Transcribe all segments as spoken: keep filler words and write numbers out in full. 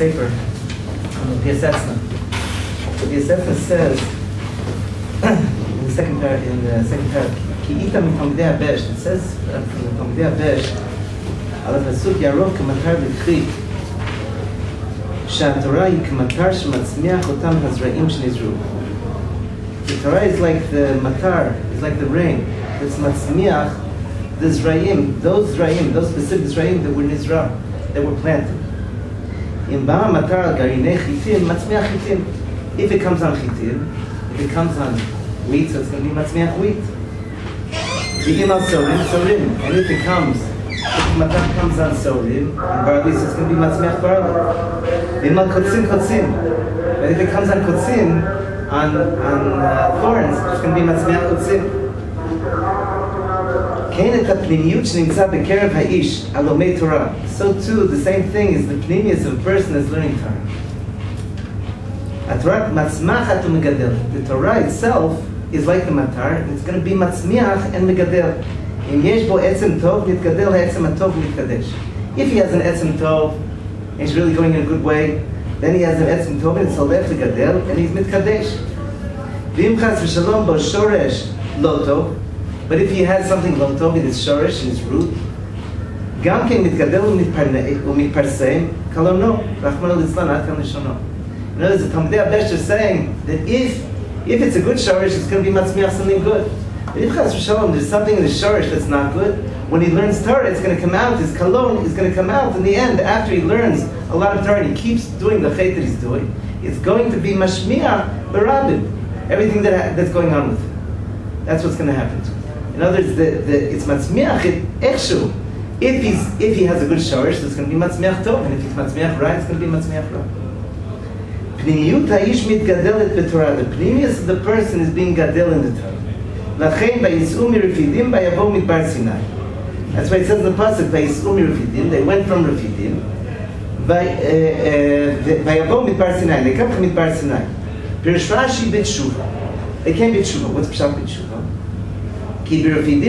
Sefer on the Piasetzna. The Piasetzna says in the second paragraph, in the second paragraph, Ki ita mitamidei habesh. It says uh, from the mitamidei habesh, al pasuk yarov kamatar b'chri, she'atorah היא kamatar shematzmiach otam hazra'im shenizru. The Torah is like the matar, is like the rain. It's matzmiach the zra'im, those zra'im, those specific zra'im that were nizra, that were planted. In ba'a matar al garinei chitim, matzmiach chitim. If it comes on chitim, if it comes on wheat, so it's going to be matzmiach wheat. V'im al sorim, sorim. And if it comes, if the matar comes on sorim, and barley, so it's going to be matzmiach barley. V'im al kotzim, kotzim. But if it comes on kotzim, on, on uh, thorns, it's going to be matzmiach kotzim. So too, the same thing is the pnimius of a person is learning Torah. The Torah itself is like the matar. It's going to be matzmiach and megadel. If he has an etzem tov, and he's really going in a good way, then he has an etzem tov and it's holech legadel, and he's mitkadesh. V'im chas v'shalom bo shoresh lo tov. But if he has something lo tov in his shorish, in his root, gam ken mitgadel u'mitparsem kalom no rachmana litzlan ad kam lishono. In other words, the Talmidei Habesh is saying that if if it's a good shorish, it's going to be matzmiach something good. But if chas v'shalom there's something in the shorish that's not good, when he learns Torah, it's going to come out. His kalon is going to come out in the end after he learns a lot of Torah and he keeps doing the chait that he's doing. It's going to be mashmiach barabim, everything that that's going on with him. That's what's going to happen to him. In other words, the, the, it's matzmiach it echshu. If he's if he has a good shorish, it's going to be matzmiach tov, and if he's matzmiach ra, it's going to be matzmiach ra. Pnimiyut ha'ish mitgadelet b'Torah. The pnimius of the person is being gadel in the Torah. Lachein vayis'u mirefidim vayavo midbar Sinai. That's why it says in the pasuk vayis'u mirefidim. They went from Refidim. Vayavo midbar Sinai. They come from midbar Sinai. Pirush Rashi b'tshuva. They came b'tshuva. What's pshat b'tshuva? In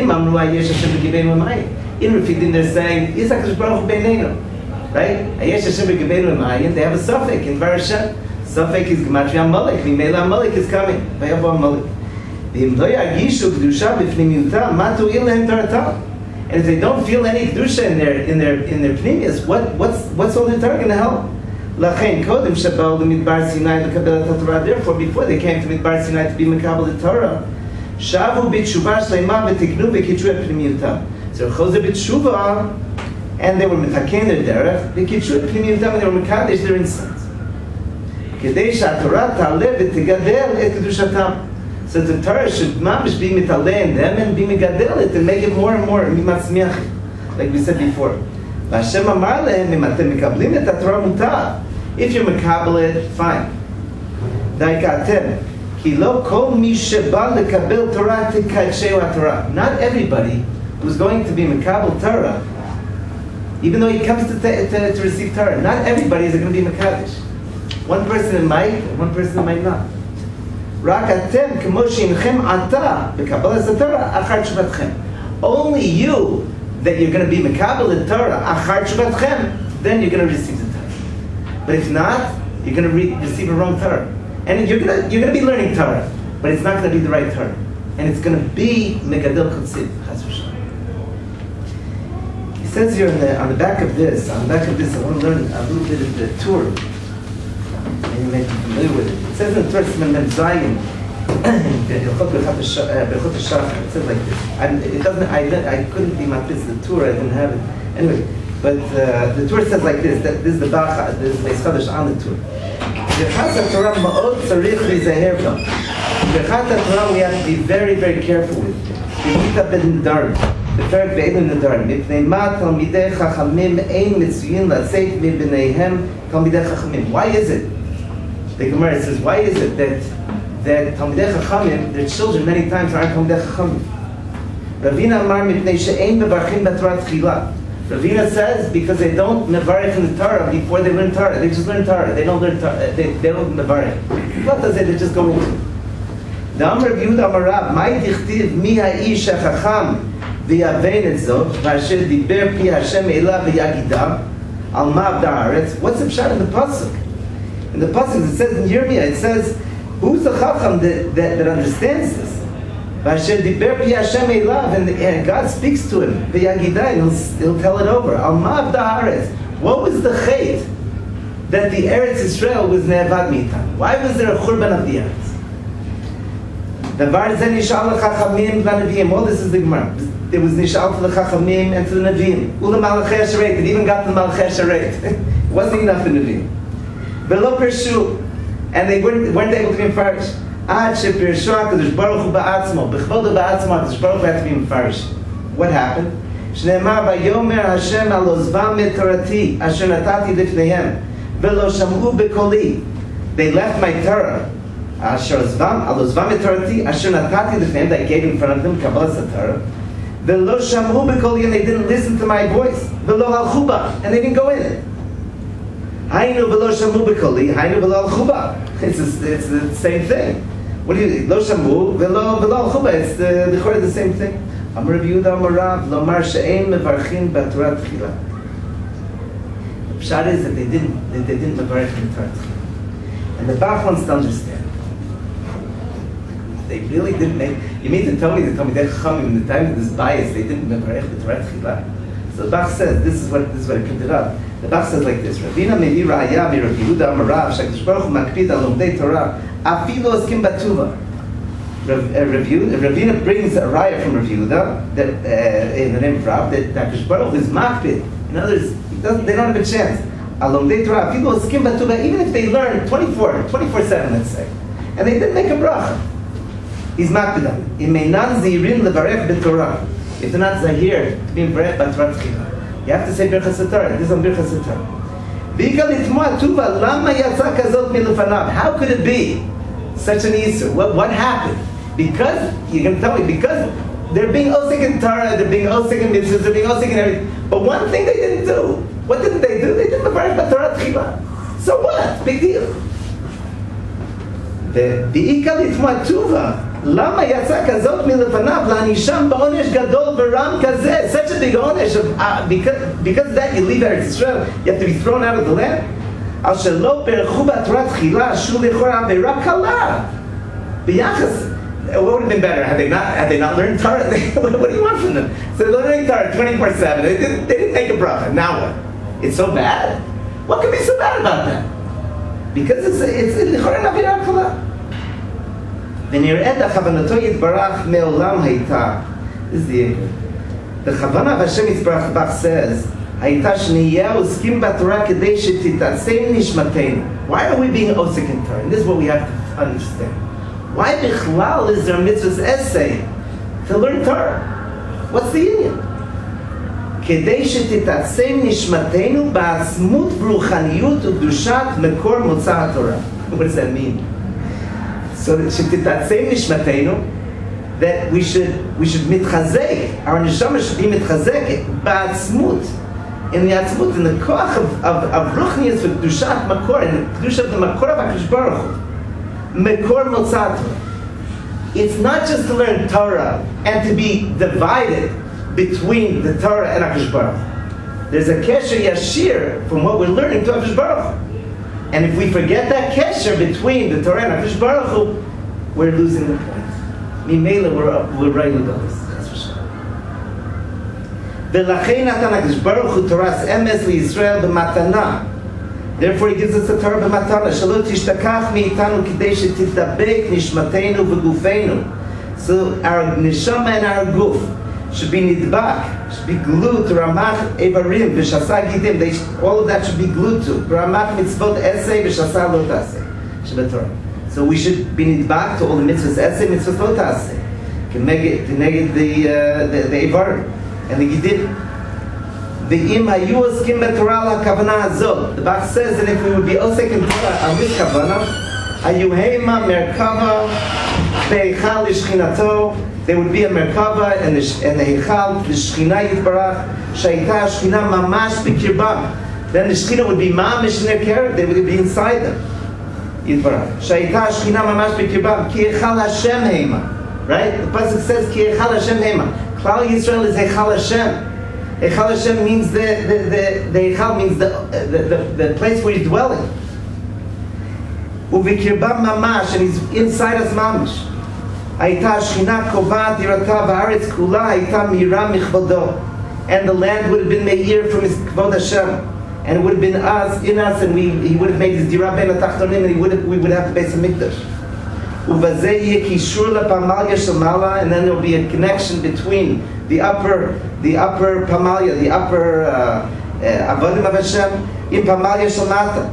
Refidim they're saying, Yisakash Baruch Hu Beinenu. Right? Ayesh Hashem b'Gebeinu Mayin. They have a suffix in Varashat. Suffix is Gematria Amalek. V'Meila Amalek is coming. V'Yavo Amalek. V'im lo yagishu kedusha b'pnimiutam, ma tu'il lehem Toratam. And if they don't feel any kedusha in their in their in their pnimius, what what's what's all their Torah going to help? Lachein kodem shabal l'midbar Sinai l'kabel haTorah. Therefore, before they came to Midbar Sinai to be mekabel the Torah, shavu b'tshuva shleima v'tiknu v'kitru et pnimiutam. So chozer b'tshuva, and they were metaken their derech, v'kitru et pnimiutam, and they were mekadesh their insides. Kedei sha'atorah ta'aleh v'tigadel et kedushatam. So the Torah should mamish be mitaleh in them and be megadel it and make it more and more mimatzmiach, like we said before. V'Hashem amar lehem im atem mekablim et haTorah mutar. If you're mekabel it, fine. Daikatem. Not everybody who's going to be Mekabel Torah, even though he comes to, to, to receive Torah, not everybody is going to be Mekadesh. One person might, and one person might not. Only you, that you're going to be Mekabel the Torah, then you're going to receive the Torah. But if not, you're going to re- receive a wrong Torah. And you're gonna you're gonna be learning Torah, but it's not gonna be the right Torah, and it's gonna be megadel kotziv. He says here on the on the back of this, on the back of this, I want to learn a little bit of the Torah, and you may be familiar with it. It says in the Torah Mem Zayin, it says like this. And it doesn't. I I couldn't be mapis the Torah. I didn't have it anyway. But uh, the Torah says like this. That this is the Bacha. This is the Chadash on the Torah. Birchat Torah ma'od tzarich lizaher ba. Birchat Torah we have to be very, very careful with. B'yita b'ndarim, b'perek b'edim nadarim. Mipnei ma talmidei chachamim ein mitzuyin la'aseit mibneihem talmidei chachamim. Why is it? The Gemara says, why is it that that talmidei chachamim, their children many times aren't talmidei chachamim? Ravina amar mipnei she'ein bevarchim b'Torah tchila. Ravina says because they don't mevarech in the Torah before they learn Torah. They just learn Torah. They don't learn Torah. They, they don't mevarech. What does it? They just go into it. The Amar Yehuda Amarav, Mai dichtiv mi ha'ish hachacham v'yavein et zot v'asher diber pi Hashem elav v'yagidav Al Mav Da'aretz. What's the pshat in the pasuk? In the pasuk it says in Yirmiyah, it says, who's the chacham that, that, that understands this? V'asher diber pi Hashem elav, and, and God speaks to him. V'yagidai, and he'll, he'll tell it over. Al Mav Da'aretz. What was the chait that the Eretz Yisrael was ne'avad mitan? Why was there a churban of the Eretz? Davar zeh nishal l'chachamim v'neviim. All this is the Gemara. It was nishal to the chachamim and to the neviim. Ula malachei hasharet. It even got to the malachei hasharet. It wasn't enough for neviim. V'lo pershu, and they weren't, weren't able to be mefarish. Ad shepirshu HaKadosh Baruch Hu ba'atzmo. B'chvodo ba'atzmo HaKadosh Baruch Hu had to be mefarish. What happened? Shneimar vayomer Hashem al ozvam et torati asher natati lifneihem v'lo sham'u b'koli. They left my Torah. Asher ozvam al ozvam et torati asher natati lifneihem, that I gave in front of them kabbalas Torah. V'lo sham'u b'koli, and they didn't listen to my voice. V'lo halchu ba, and they didn't go in. Hainu v'lo sham'u b'koli, hainu v'lo halchu ba. It's it's the same thing. What do you lo shamu v'lo v'lo halchu ba? It's the the the same thing. Amar Rabbi Yehuda Amar Rav lomar she'ein mevarchin b'Torah tchila. The pshat is that they didn't they, they didn't mevarch in Torah tchila, and the Bach wants to understand. They really didn't make. You mean to tell me that Talmidei Chachamim in the time of this bias they didn't mevarch the Torah tchila? So the Bach says this is what this is what it printed up. The Bach says like this: Ravina mevi raya mi Rabbi Yehuda Amar Rav shekadosh Baruch Hu makpid al lomdei Torah afilo oskim b'tuva. Ravina brings a raya from Rav Yehuda that uh, in the name of Rav that Hakadosh Baruch Hu is makpid. In other words, he doesn't, they don't have a chance. Alumni Torah, people skim batuba, even if they learn twenty-four, twenty-four seven, let's say, and they didn't make a bracha, he's makpid on it. Imeinan zirin levarech b'Torah. If they're not zahir to be mevarech b'Torah tchila, you have to say birchas Torah. This is on birchas Torah. V'ikal itmoa tuva lama yatsa kazot milufanav. How could it be such an issur? What what happened? Because, you're going to tell me, because they're being osik in Torah, they're being osik in mitzvahs, they're being osik in everything. But one thing they didn't do. What didn't they do? They didn't mevarech b'Torah tchila. So what? Big deal. The V'ikal itmoa tuva lama yatsa kazot milefanav la'anisham ba'onesh gadol v'ram kazeh. Such a big onesh of uh, because because of that you leave Eretz Yisrael, you have to be thrown out of the land. Al shelo perchu b'Torah tchila shu lechora ve'rak kala b'yachas. What would have been better had they not had they not learned Torah? What do you want from them? So they're learning Torah twenty-four seven. They didn't they didn't make a bracha. Now what? It's so bad. What could be so bad about that? Because it's it's lechora navirat kala. V'nir'et ha'chavanato yitbarach me'olam hayta. This is the the chavana of Hashem Yitbarach says hayta shneiyah uskim b'Torah kedei shetitatzein nishmatein. Why are we being osik in Torah? And this is what we have to understand. Why bichlal is there a mitzvah's essay to learn Torah? What's the union? Kedei shetitatzein nishmateinu ba'atzmut v'ruchaniyut u'kedushat mekor motzah HaTorah. What does that mean? So that shetitatzein nishmateinu, that we should we should mitchazek, our neshama should be mitchazek ba'atzmut, in the atzmut, in the koach of of, of ruchnius v'kedushat makor, in the kedusha of the makor of HaKadosh Baruch Hu. Mekor motzah Torah. It's not just to learn Torah and to be divided between the Torah and HaKadosh Baruch Hu. There's a kesher yashir from what we're learning to HaKadosh Baruch Hu. And if we forget that kesher between the Torah and HaKadosh Baruch Hu, we're losing the point. Mimela, we're, we're right with those. That's for sure. V'lachein natan HaKadosh Baruch Hu Toras emes liYisrael b'matana. Therefore, he gives us a Torah b'matana. Shalot tishtakach meitanu kidei shetitdabek nishmateinu v'gufeinu. So our neshama and our guf should be nidbak, should be glued to ramach evarim v'shasa gidim. They should, all of that should be glued to ramach mitzvot esei v'shasa lo tasei. Shabbat Torah. So we should be nidbak to all the mitzvahs esei, mitzvot lo tasei. Keneged the uh, the the evarim and the gidim. Ve'im hayu oskim b'Torah la'kavana hazot. The Bach says that if we would be osik in Torah on this kavana, hayu heima merkava be'echal l'shchinato. There would be a merkava and the and the echal l'shchina yitbarach shayita shchina mamash b'kirbam. Then the shchina would be mamish in their care. They would be inside them. Yitbarach shayita shchina mamash b'kirbam ki echal Hashem heima. Right? The pasuk says ki echal Hashem heima. Klal Yisrael is echal Hashem. Eichal Hashem means the the the, the Eichal means the, the the the place where he's dwelling. Uvikirbam mamash, and he's inside us mamash. Hayta Shechina kovat dirata v'aretz kula hayta mira michvodo, and the land would have been meir from his kvod Hashem, and it would have been us in us, and we he would have made his dira ben atachtonim, and he would have, we would have the base of mikdash. Uvazeh yeh kishur lapamalya shamala, and then there will be a connection between the upper the upper pamalya, the upper avodim of Hashem, in pamalya shamata.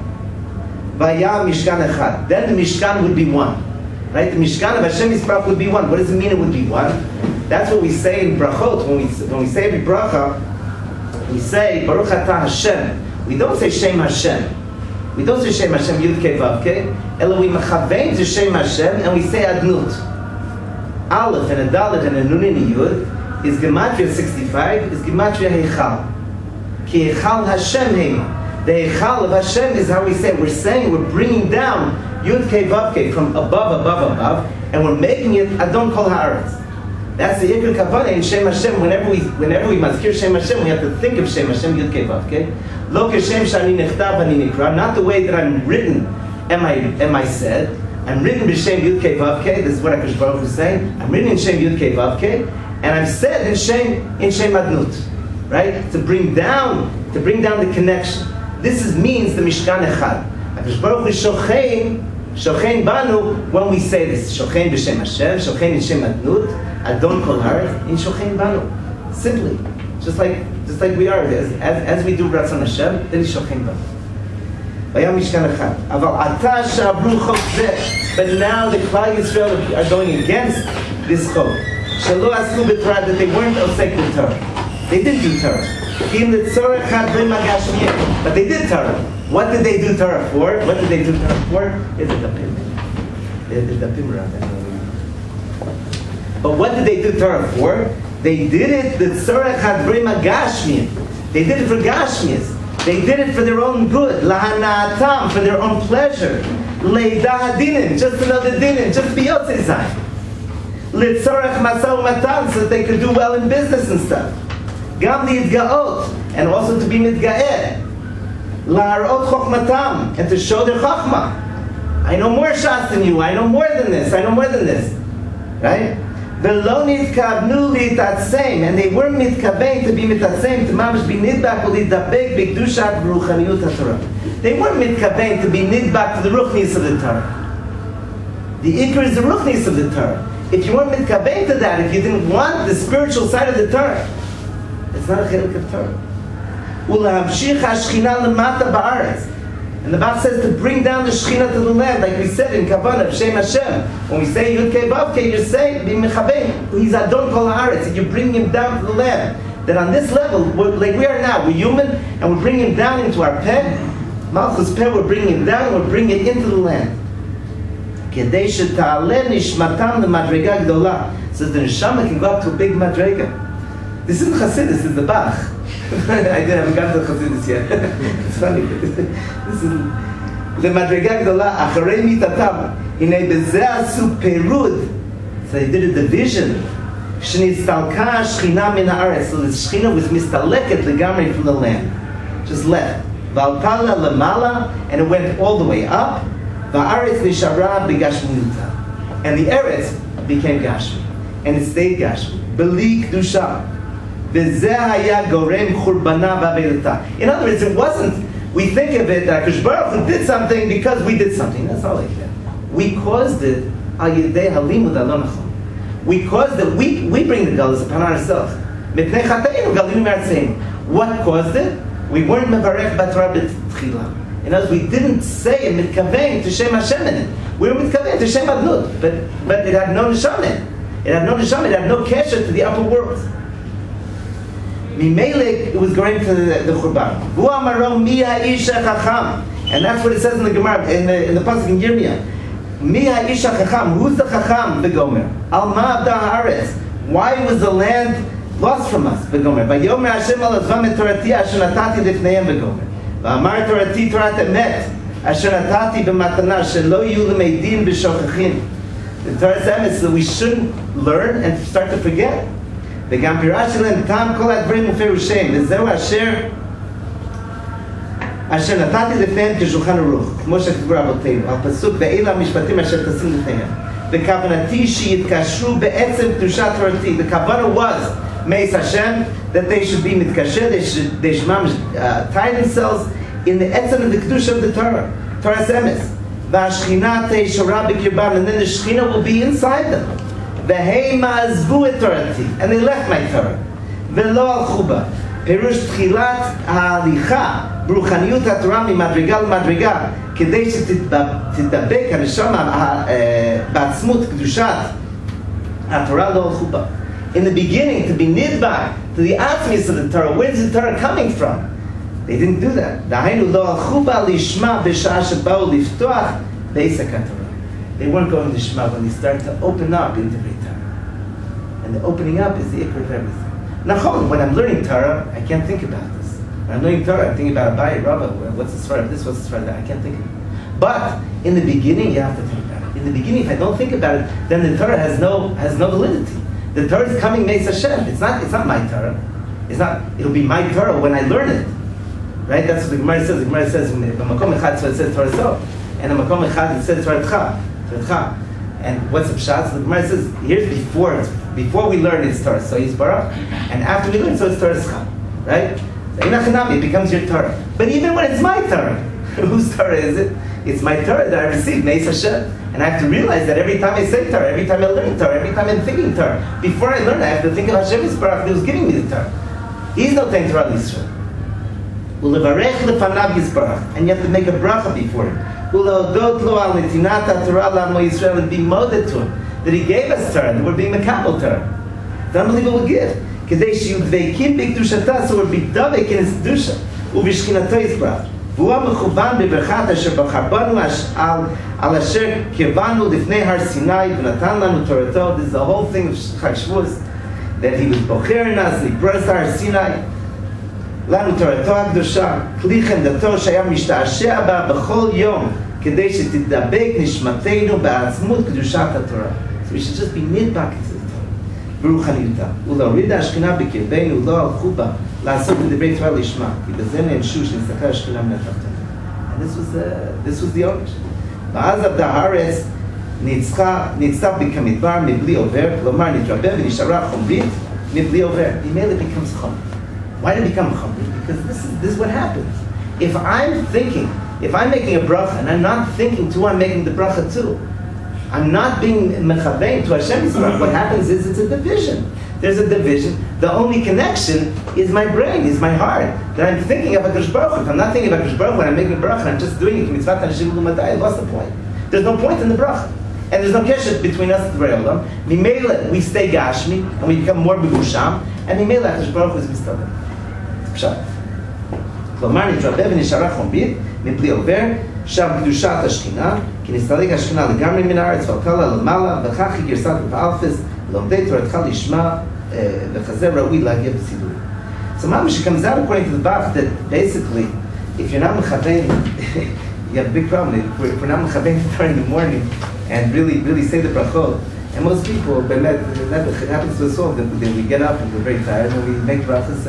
Vayam mishkan echad. Then the mishkan would be one. Right? The Mishkan of Hashem Yisparach would be one. What does it mean it would be one? That's what we say in brachot. When we when we say every bracha, we say Baruch Atah Hashem. We don't say Shem Hashem. We don't say Shem Hashem Yud Kei Vav Kei. Ela we mechavein to Shem Hashem and we say Adnut. Aleph and a Dalet and a Nun and a Yud is Gematria sixty-five. Is Gematria Heichal. Ki Heichal Hashem Heima. The Heichal of Hashem is how we say. We're saying we're bringing down Yud Kei Vav Kei from above, above, above, and we're making it Adon Kol Haaretz. That's the Ikr Kavanah in Shem Hashem. Whenever we, whenever we mazkir Shem Hashem, we have to think of Shem Hashem Yud Kei Vav Kei. Lo Keshem Shani Nechtav Ani Nikra. Not the way that I'm written. Am I? Am I said? I'm written b'Shem Yud Kei Vav Kei. This is what HaKadosh Baruch Hu is saying. I'm written in Shem Yud Kei Vav Kei, and I'm said in Shem in Shem Adnut. Right? To bring down, to bring down the connection. This is means the Mishkan Echad. HaKadosh Baruch Hu is Shochein. Shochein Banu, when we say this, Shochein b'Shem Hashem, Shochein in Shem Adnut, Adon Kol Haaretz, in Shochein Banu. Simply, just like just like we are, as, as, as we do Ratzon Hashem, then it's Shochein Banu. Vayam Mishkan Echad. Aval Ata Shabru Chok Zeh. But now the Klal Yisrael are going against this Chok. Shelo Asku B'Torah, that they weren't osek with Torah. They did do Torah. Kim L'Tzorech Hadrim Magashmiyah. But they did Torah. What did they do Torah for? What did they do Torah for? Is it the pim? Is it the pim around that? But what did they do Torah for? They did it the Tzorech Hadrim Magashmiyah. They did it for Gashmiyas. They did it for their own good. Lahana'atam, for their own pleasure. Leidah Dinin, just another dinin, just be yotzei. Litzorech Masau Matan, so that they could do well in business and stuff. Gam Lidgaot, and also to be Midga'eh. La'arot Chochmatam, and to show their Chochmah. I know more Shas than you, I know more than this, I know more than this. Right? V'lo nitkavnu li'tatzem, and they weren't mitkavein to be mitatzem, to mamash be nidbak u'lidabek b'kedushat v'ruchaniyut HaTorah. They weren't mitkavein to be nidbak to the ruchnis of the Torah. The ikr is the ruchnis of the Torah. If you weren't mitkavein to that, if you didn't want the spiritual side of the Torah, it's not a chelik of Torah. U'lahamshich ha'shchina lemata ba'aretz. And the Bach says to bring down the Shekhinah to the land, like we said in Kavanah, Shem Hashem. When we say Yud Kei Vav Kei, you're saying, B'mechabein, he's Adon Kol Haaretz, and you bring him down to the land. That on this level, we're, like we are now, we're human, and we're bringing him down into our peh. Malchus peh, we're bringing him down, and we're bringing it into the land. Kedei she'ta'aleh nishmatam lemadrega gdola. So the neshama can go up to a big madrega. This isn't Chassidus, this is the Bach. I haven't gotten to Chassidus yet. It's funny. This is the Madrega Gdola Acharei Mitatam. Hinei bezeh asu perud. So they did a division. Shnistalka Shechina min haaretz. So the Shechina was mistaleket legamri from the land, just left. Valtala lemala, and it went all the way up. Va'aretz nishara begashmiuta, and the eretz became Gashmi, and it stayed Gashmi. Beli kedusha. In other words, it wasn't, we think of it that HaKadosh Baruch Hu did something because we did something. That's not like that. We caused it. We caused it. We, we bring the galus upon ourselves. What caused it? We weren't mevarech b'Torah b'tchila. In other words, we didn't say mitkavein to Shem Hashem in it. We were mitkavein to Shem Adnut, but but it had no neshama. It had no neshama. It had no kesher to the upper world. Mimelek, it was going to the, the Churban. And that's what it says in the Gemara, in the, in the Pasuk in Yirmiyah. Mi ha'isha chacham, who's the chacham? The Gomer. Al ma abda haaretz. Why was the land lost from us? The Gomer. Vayomer Hashem al azvam et torati asher natati lifneihem the Gomer. Va'amar torati torat emet asher natati b'matana shelo yu l'meidin b'shochachin. The Torah says that we shouldn't learn and start to forget. וגם פירשתי להם טעם כל הדברים ופירושיהם, וזהו אשר אשר נתתי לפניהם כשולחן ערוך, כמו שכתבו רבותינו, על פסוק ואלה המשפטים אשר תשים לפניהם. וכוונתי שיתקשרו בעצם קדושת תורתי. The kavana was, Meis Hashem, that they should be mitkasher, they should, they should uh, tie themselves in the etzem of the kedusha of the Torah, Torah's emes. V'ashchina teishora b'kirbam, and then the Shechina will be inside them. V'hei ma'azvu et Torati, and they left my Torah. V'lo alchu ba. Perush tchilat ha'alicha, ברוחניות התורה ממדרגה למדרגה, כדי שתדבק הנשמה בעצמות קדושת התורה לא הלכו בה. In the beginning, to be nidbak to the atmis of the Torah, where is the Torah coming from? They didn't do that. דהיינו לא הלכו בה לשמה בשעה שבאו לפתוח בעסק התורה. They weren't going to shema when they started to open up into the Torah. And the opening up is the ikr of everything. Now, when I'm learning Torah, I can't think about this. When I'm learning Torah, I'm thinking about Abaye, Rava, what's the svara of this, what's the svara of that, I can't think of it. But in the beginning, you have to think about it. In the beginning, if I don't think about it, then the Torah has no has no validity. The Torah is coming Meis Hashem. It's not it's not my Torah. It's not. It'll be my Torah when I learn it, right? That's what the Gemara says. The Gemara says in Makom Echad it says Torah so, and in Makom Echad it says Torah Tcha, Torah Tcha. And what's the pshat? So the Gemara says here's before before we learn it's Torah so Yisbarach, and after we learn so it's Torah Tcha, right? It becomes your Torah. But even when it's my Torah, whose Torah is it? It's my Torah that I received, Meis Hashem. And I have to realize that every time I say Torah, every time I learn Torah, every time I'm thinking Torah, before I learn, I have to think of Hashem Yisbarach who's giving me the Torah. He's not saying Torah Yisrael. Ulevarech lefanav Yisbarach, and you have to make a bracha before him. Uleodot lo al netinat haTorah la'amo Yisrael, and be moded to him that he gave us Torah, that we're being mekabel Torah. It's an unbelievable gift. כדי שיודבקים בקדושתה, so we'll be דבק in his קדושה, ובשכינתו יסברח. והוא המכוון בברכת אשר בחר בנו על אשר קרבנו לפני הר סיני ונתן לנו תורתו. This is the whole thing of Chag Shavuos, that he was בוחר in us, and he brought us to הר סיני. לנו תורתו הקדושה, כלי חמדתו שהיה משתעשע בה בכל יום, כדי שתדבק נשמתנו בעצמות קדושת התורה. So we should just be nidbak to it. ברוחניותה, ולהוריד השכינה בקרבנו, לא הלכו בה, לעשות בדברי תורה לשמה, כי בזה נענשו שנסתכל השכינה מן התחתונה. And this was the, this was the origin. ואז עבדה הארץ נצטף בכמדבר מבלי עובר, כלומר נתרבה ונשארה חומרית מבלי עובר. ממילא it becomes חומר. Why did it become חומרית? Because this is, this is what happens. If I'm thinking, if I'm making a bracha, and I'm not thinking to who I'm making the bracha to, I'm not being mechavein to Hashem Yisrael. What happens is it's a division. There's a division. The only connection is my brain, is my heart. That I'm thinking of HaKadosh Baruch Hu. If I'm not thinking of HaKadosh Baruch Hu when I'm making a bracha, I'm just doing it. Mitzvat Hanashim Lumadai. What's the point? There's no point in the bracha. And there's no keshet between us and the Olam. Mimela, we stay Gashmi, and we become more Begusham, and Mimela, HaKadosh Baruch Hu is Mistaber. It's Pshat. כלומר, נתרבה ונשארה חומרית, מבלי עובר, שם קדושת השכינה, כי נסתלק השכינה לגמרי מן הארץ, ועלתה לה למעלה, וכך היא גרסת בפאלפס, ולומדי תורתך לשמה, וכזה ראוי להגיע בסידור. So Mamish comes out according to the Bach that basically, if you're not mechavein, you have a big problem. If we're, if we're not mechavein in the morning, and really, really say the brachot, and most people, it happens to us all, that we get up and we're very tired, and we make brachos,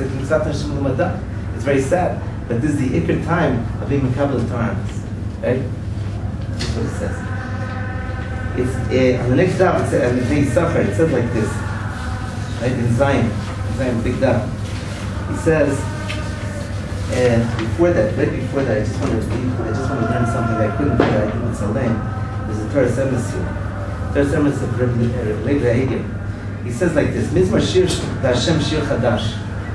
it's very sad. But this is the ikr time of being mekabel Torah, right? That's what it says. It's uh, on the next daf. It says, and the Suffer. It says like this, right? In Zion, Zion, big daf. He says, and uh, before that, right before that, I just want to read. I just want to learn something I couldn't do. I didn't Salem. There's a Torah Semes here. Torah Semes of Levi Hagim. He says like this: Mizmor Shir Hashem Shir Chadash.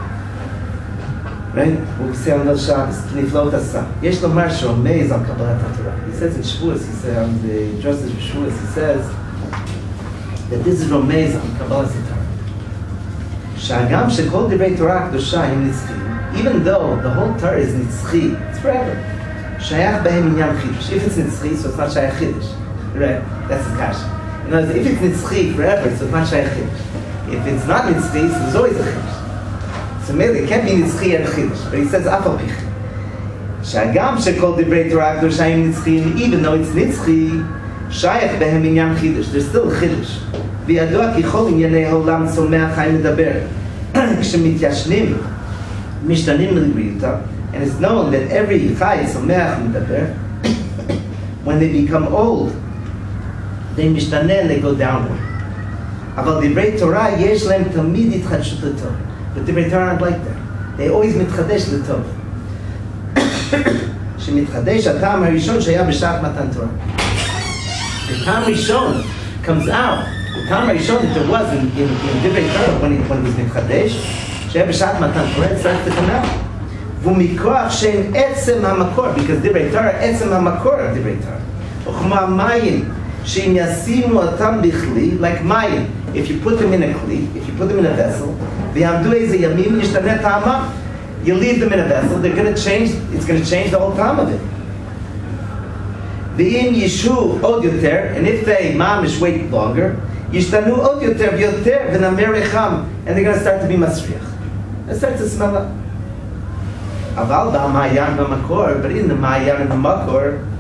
Right? We'll say on the Shabbos, Niflaot Asa. Yesh lomar she'omez al Kabbalat HaTorah. He says in Shavuos, he says on the Justice of Shavuos, he says that this is Romez al Kabbalat HaTorah. Sha'agam she'kol divrei Torah Kedusha him nitzchi. Even though the whole Torah is nitzchi, it's forever. Shayach behem inyan chidush. If it's nitzchi, so it's not shayach chidush. Right? That's the kasha. In other words, if it's nitzchi forever, so it's not shayach chidush. If it's not nitzchi, so there's always a chidush. So maybe it can't be nitzchi and chidush, but he says afal pich. Shagam shekol divrei Torah kedushaim nitzchi, even though it's nitzchi, שייך בהם עניין חידוש, there's still חידוש. וידוע כי כל ענייני העולם צומח חי מדבר. כשמתיישנים, משתנים לבריאותה, and it's known that every חי צומח מדבר, when they become old, they משתנה, they go downward. אבל דברי תורה יש להם תמיד התחדשות לטוב. But דברי תורה aren't like that. They always מתחדש לטוב. שמתחדש הטעם הראשון שהיה בשעת מתן תורה. The time Rishon comes out. The time Rishon that there was in, in, in Divrei Torah when it, when it was Mitchadesh, שהיה בשעת מתן תורה, it starts to come out. והוא מכוח שאין עצם המקור, because Divrei Torah, עצם המקור of Divrei Torah. וכמו מים, שאם ישימו אותם בכלי, like מים, if you put them in a kli, if you put them in a vessel, ויעמדו איזה ימים, ישתנה טעמם, you leave them in a vessel, they're going to change, it's going to change the whole time of it. ואם ישו עוד יותר, and if they mamish wait longer, ישתנו עוד יותר ויותר ונמר רחם, and they're going to start to be מסריח. They start to smell up. אבל במעיין במקור, but in the מעיין במקור,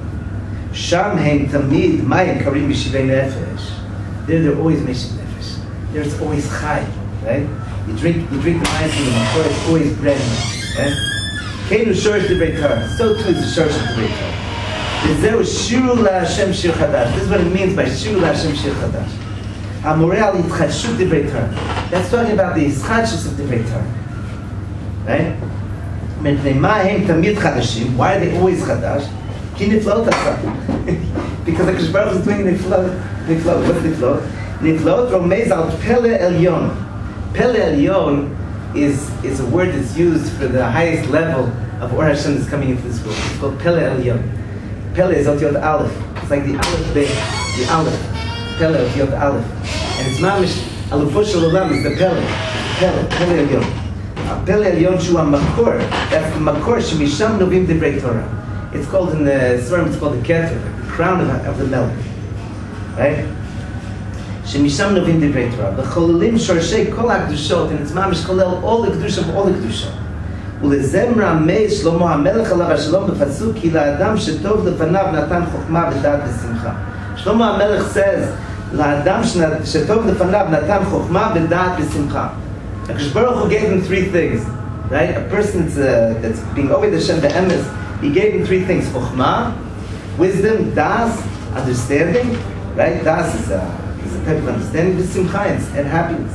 שם הם תמיד מים קרים משיבי נפש. There they're always משיב נפש. There's always חי, right? You drink, you drink the מים from the מקור, it's always bread, right? כן הוא שורש דברי תורה. So too is the שורש of דברי תורה. וזהו שיעור להשם שיר חדש. This is what it means by שיעור להשם שיר חדש. המורה על התחדשות דברי תורה. That's talking about the התחדשות of דברי תורה. Right? מפני מה הם תמיד חדשים? Why are they always חדש? כי נפלאות עשה. Because הקדוש ברוך הוא is doing נפלאות. נפלאות. What's נפלאות? נפלאות רומז על פלא עליון. פלא עליון is, is a word that's used for the highest level of Or Hashem that's coming into this world. It's called פלא עליון. Pele is otiyot aleph. It's like the aleph beit, the aleph. Pele otiyot aleph. And it's mamish alufo shel olam is the pele. Pele, pele elyon. Pele elyon shu makor. That's the makor shemisham novim divrei Torah. It's called in the Sfarim, it's called the keter, the crown of, of the melech. Right? Shemisham novim divrei Torah. V'chololim shorshei kol hakdushot, and it's mamish kolel all the kedusha of all the kedusha. ולזה מרמז שלמה המלך עליו השלום בפסוק כי לאדם שטוב לפניו נתן חוכמה ודעת ושמחה. שלמה המלך says לאדם שטוב לפניו נתן חוכמה ודעת ושמחה. הקדוש ברוך הוא gave him three things, right? A person that's, uh, that's being over the Shem be'emes, he gave him three things: chokhmah, wisdom, das, understanding, right? Das is a, is a type of understanding, v'simcha, and happiness.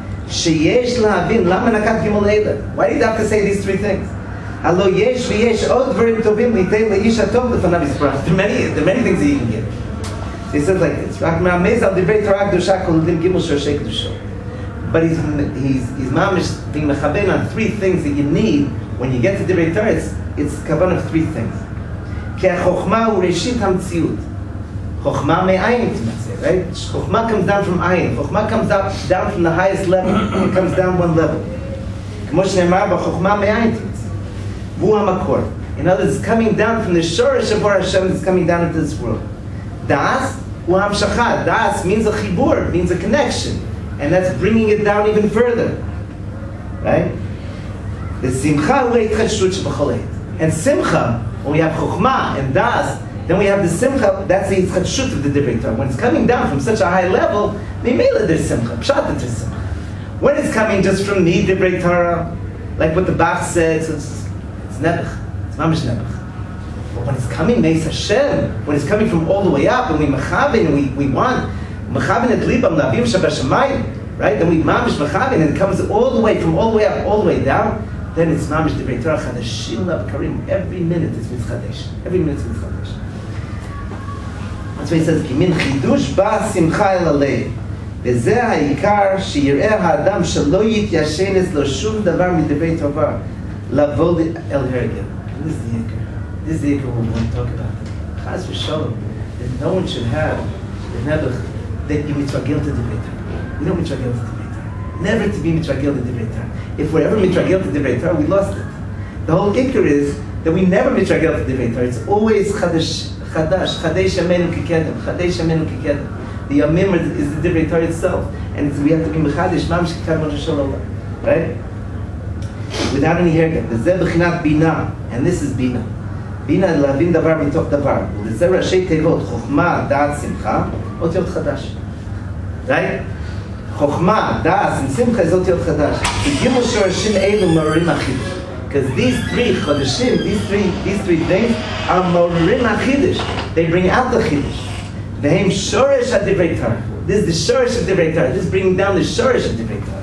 שיש להבין, למה נקט גימול אלה? Why did you have to say these three things? הלא יש ויש עוד דברים טובים ליתן לאיש הטוב לפניו יספרח. There are many, there are many things that you can give. So he says like this, רק מהמז על דברי תורה קדושה כוללים גימול שורשי קדושו. But he's, he's, he's mamish being mechaben on three things that you need when you get to דברי תורה. It's, it's kavan of three things. כי החוכמה הוא ראשית המציאות. חוכמה מאין תמצא, right? חוכמה comes down from ayin. חוכמה comes up, down from the highest level. It comes down one level. כמו שנאמר, בחוכמה מאין תמצא. והוא המקור. In other words, it's coming down from the shorish of Or Hashem that's coming down into this world. Das הוא המשכה. Das means a chibur, means a connection. And that's bringing it down even further. Right? The simcha הוא ההתחדשות שבכל עת. And simcha, when we have chokmah and das, then we have the simcha, that's the yitzchadshut of the divrei Torah. When it's coming down from such a high level, mimela there's simcha, pshat there's simcha. When it's coming just from me, divrei Torah, like what the Bach said, so it's, it's nebuch, it's mamish nebuch. But when it's coming, Meis Hashem, when it's coming from all the way up, and we mechaven, and we, we want, mechaven et libam la'avim shabashamayim, right? Then we mamish mechaven, and it comes all the way, from all the way up, all the way down, then it's mamish divrei Torah chadashim la'vkarim. Every minute is mitzchadesh. Every minute is mitzchadesh. That's why he says, כי מן חידוש בא שמחה אל הלב. וזה העיקר שיראה האדם שלא יתיישן אצלו שום דבר מדברי תורה, לבוא אל הרגל. This is the ikar. This is the ikar we want to talk about. Chas v'shalom, that no one should have the nebuch that you mitzvagil to divrei Torah. We don't mitzvagil to divrei Torah. Never to be mitzvagil to divrei Torah. If we're ever mitzvagil to divrei Torah, we lost it. The whole ikar is that we never mitzvagil to divrei Torah. It's always chadash. Chadash, Chadesh Yamenu Kikedem, Chadesh Yamenu Kikedem. The Yamim is the divrei Torah itself, and it's, we have to be Mechadish, Mamish Kikad Moshe Shalom, right? Without any haircut. V'zeh b'chinat bina, and this is bina. Bina lavin davar mitoch davar. V'zeh זה ראשי תיבות, חוכמה, דעת, שמחה, אותיות חדש. Right? חוכמה, דעת, שמחה זה אותיות חדש. בגימול שורשים אלו מעוררים החידוש. Because these three chodeshim, these three, these three things are מעוררים החידוש. They bring out the חידוש. והם שורש הדברי תורה. This is the שורש of דברי תורה. This is bringing down the שורש of דברי תורה.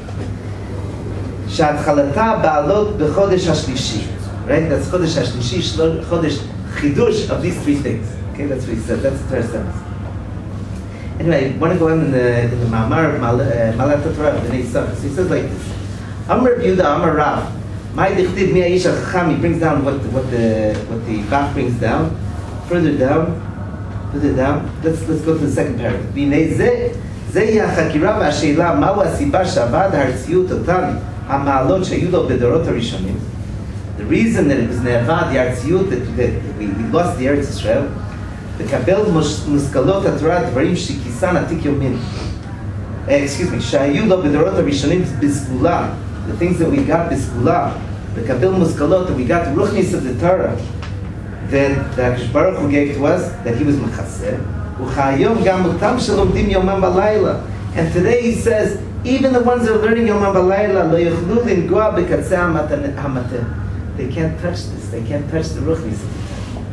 שהתחלתה בעלות בחודש השלישי. Right? That's חודש השלישי, חודש חידוש of these three things. Okay, that's what he said. That's the Torah sentence. Anyway, I want to go on in the, in the Ma'amar of Malat HaTorah, the Nei Sach. So he says like this. Amar Yehuda, Amar Rav. My dichtiv mi ha'ish hachacham. He brings down what the, what the, what the Bach brings down. Further down. Further down. Let's, let's go to the second paragraph. V'nei ze, ze hi ha'chakira v'ha'sheila ma'u ha'siba shavad ha'artziut otan ha'ma'alot she'ayu lo b'dorot ha'rishonim. The reason that it was ne'avad, the artziut, that, that we, we lost the Eretz Yisrael, לקבל מושכלות התורה דברים שכיסן עתיק יומין. Excuse me, שהיו לו בדורות הראשונים בסגולה, the things that we got בסגולה, לקבל מושכלות, that we got the ruchnis of the Torah, that the Akash Baruch Hu gave to us, that he was mechaseh, וכהיום גם אותם שלומדים יומם בלילה. And today he says, even the ones that are learning יומם בלילה, לא יוכלו לנגוע בקצה המטה. They can't touch this, they can't touch the ruchnis of the Torah.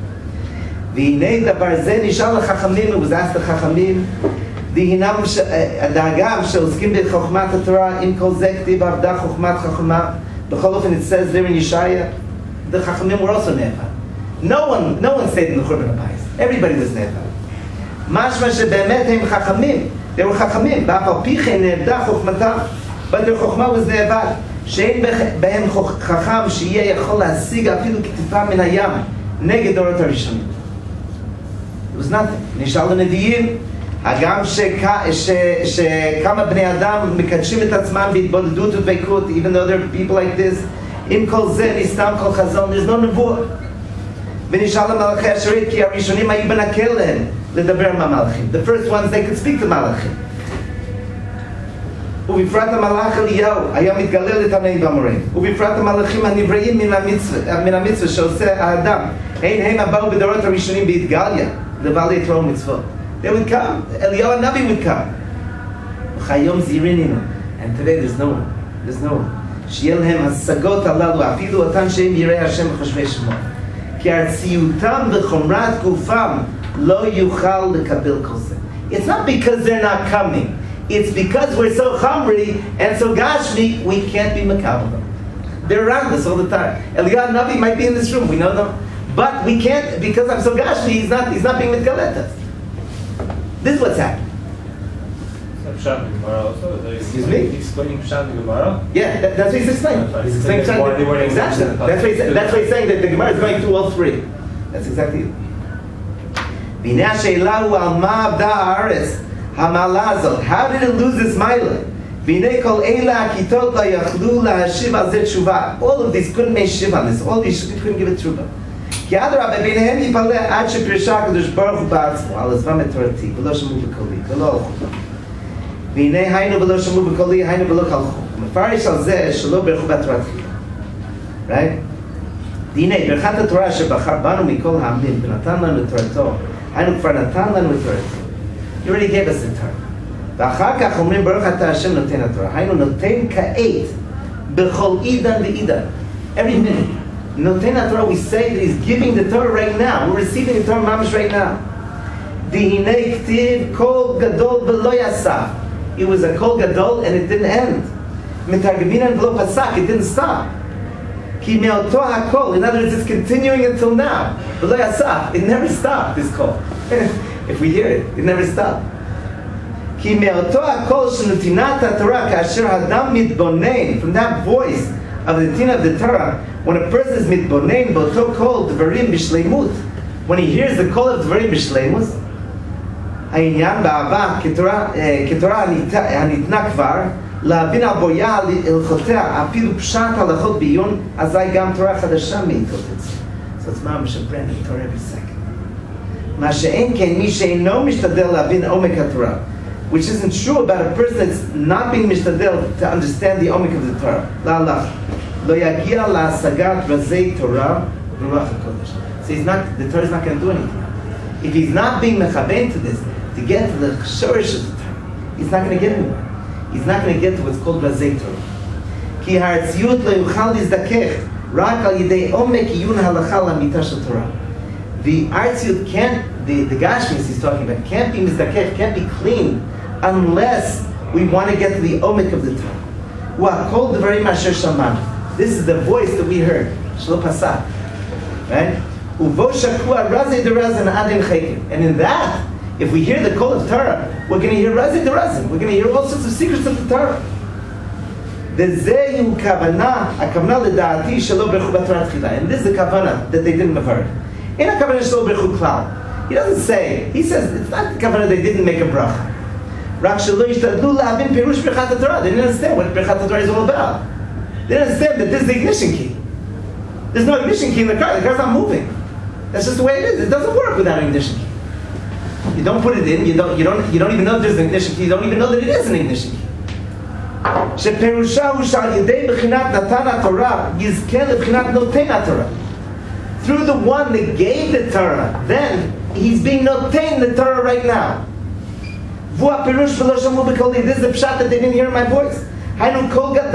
והנה דבר זה נשאל לחכמים, הוא was asked לחכמים, דהינם הדאגה שעוסקים בחוכמת התורה, עם כל זה כתיב עבדה חוכמת חכמה, בכל אופן it says there in Yeshaya, the חכמים were also ne'avad. No one, no one stayed in the Churban Abayis. Everybody was ne'avad. משמע שבאמת הם חכמים, they were חכמים, ואף על פי כן נאבדה חוכמתם, but their חוכמה was ne'avad, שאין בהם חכם שיהיה יכול להשיג אפילו כתיפה מן הים, נגד דורות הראשונים. It was nothing. נשאל לנביאים, הגם שכמה בני אדם מקדשים את עצמם בהתבודדות וביקרות, even though there are people like this, עם כל זה נסתם כל חזון, there's no נבואה. ונשאל למלאכי השרת, כי הראשונים היו בנקל להם לדבר עם המלאכים. The first ones, they could speak to מלאכים. ובפרט המלאך אליהו היה מתגלה לתנאים ואמורים. ובפרט המלאכים הנבראים מן המצווה שעושה האדם. הם הם הבאו בדורות הראשונים בהתגליה. לבעלי תורה ומצוות. They would come. Eliyahu Navi would come. וכיום זיריננו. And today there's no one. There's no one. שיהיה להם השגות הללו, אפילו אותם שהם יראי השם וחושבי שמו. כי ארציותם וחומרת גופם לא יוכל לקבל כל זה. It's not because they're not coming. It's because we're so hungry and so gashmi, we can't be makabel them. They're around us all the time. Eliyahu Navi might be in this room. We know them. But we can't, because I'm so gashmi, he's not, he's not being mitgalet. This is what's happening. Excuse me? He's explaining Pshat in Gemara? Yeah, that, that's what he's explaining. He's explaining Pshat. Exactly. That's why, he's, that's why he's saying that the Gemara is going through all three. That's exactly it. V'nei ha'sheila hu al ma avda ha'aretz ha'ma'ala azot. How did it lose its ma'ila? V'nei kol eila ha'kitot la yachlu la'hashiv al zeh tshuva. All of these couldn't make shiv on this. All these couldn't give it tshuva. כי אדרבה, ביניהם יפעלה עד שפרשה הקדוש ברוך הוא בעצמו, על עזבם את תורתי, ולא שמעו בקולי, ולא הלכו. והנה היינו ולא שמעו בקולי, היינו ולא הלכו. מפרש על זה שלא ברכו בתורתי. Right? והנה, ברכת התורה שבחר בנו מכל העמים, ונתן לנו את תורתו, היינו כבר נתן לנו את תורתו. He already gave us the Torah. ואחר כך אומרים ברוך אתה השם נותן התורה. היינו נותן כעת בכל עידן ועידן. Every minute. Noten Torah, we say that he's giving the Torah right now. We're receiving the Torah mamash right now. Dihinei ktiv kol gadol v'lo yasaf. It was a kol gadol and it didn't end. Mitargavinan v'lo pasak. It didn't stop. Ki me'oto hakol. In other words, it's continuing until now. V'lo yasaf. It never stopped. This kol. If we hear it, it never stopped. Ki me'oto hakol shenutinat haTorah kasher hadam mitbonen. From that voice of the tina of the Torah. When a person is mitbonen, boto kol dvarim b'shleimut, when he hears the call of dvarim b'shleimus, העניין באהבה כתורה הנתנה כבר, להבין על בויה הלכותיה, אפילו פשט הלכות בעיון, אזי גם תורה חדשה מאיתות את זה. So it's ממש a brand new Torah every second. מה שאין כן מי שאינו משתדל להבין עומק התורה, which isn't true about a person that's not being משתדל to understand the עומק of the Torah. להלך. לא יגיע להשגת רזי תורה ורוח הקודש. So he's not, the Torah is not going to do anything. If he's not being mechaben to this, to get to the shorish of the Torah, he's not going to get anywhere. He's not going to get to what's called razei Torah. Ki ha'artziut lo yuchal lizdakech rak al yidei omek iyun halacha la'mita shel Torah. The artziut can't, the, the gashmis he's talking about, can't be mizdakech, can't be clean, unless we want to get to the omek of the Torah. Wa kol devarim asher shaman. This is the voice that we heard. Shlo pasat. Right? Uvo shakua razei derazin adin chaykim. And in that, if we hear the call of Torah, we're going to hear razei derazin. We're going to hear all sorts of secrets of the Torah. V'zehu kavana, akavana l'da'ati shelo berchu b'Torah tchila. And this is the kavana that they didn't have heard. In a kavana shelo berchu klal. He doesn't say, he says, it's not the kavana they didn't make a bracha. Rak shelo yishtadlu la'avin pirush b'rechat HaTorah. They didn't understand what b'rechat HaTorah is all about. They didn't understand that this is the ignition key. There's no ignition key in the car. The car's not moving. That's just the way it is. It doesn't work without an ignition key. You don't put it in. You don't. You don't. You don't even know there's an ignition key. You don't even know that it is an ignition key. Through the one that gave the Torah, then he's being notain the Torah right now. This is the pshat that they didn't hear my voice. They didn't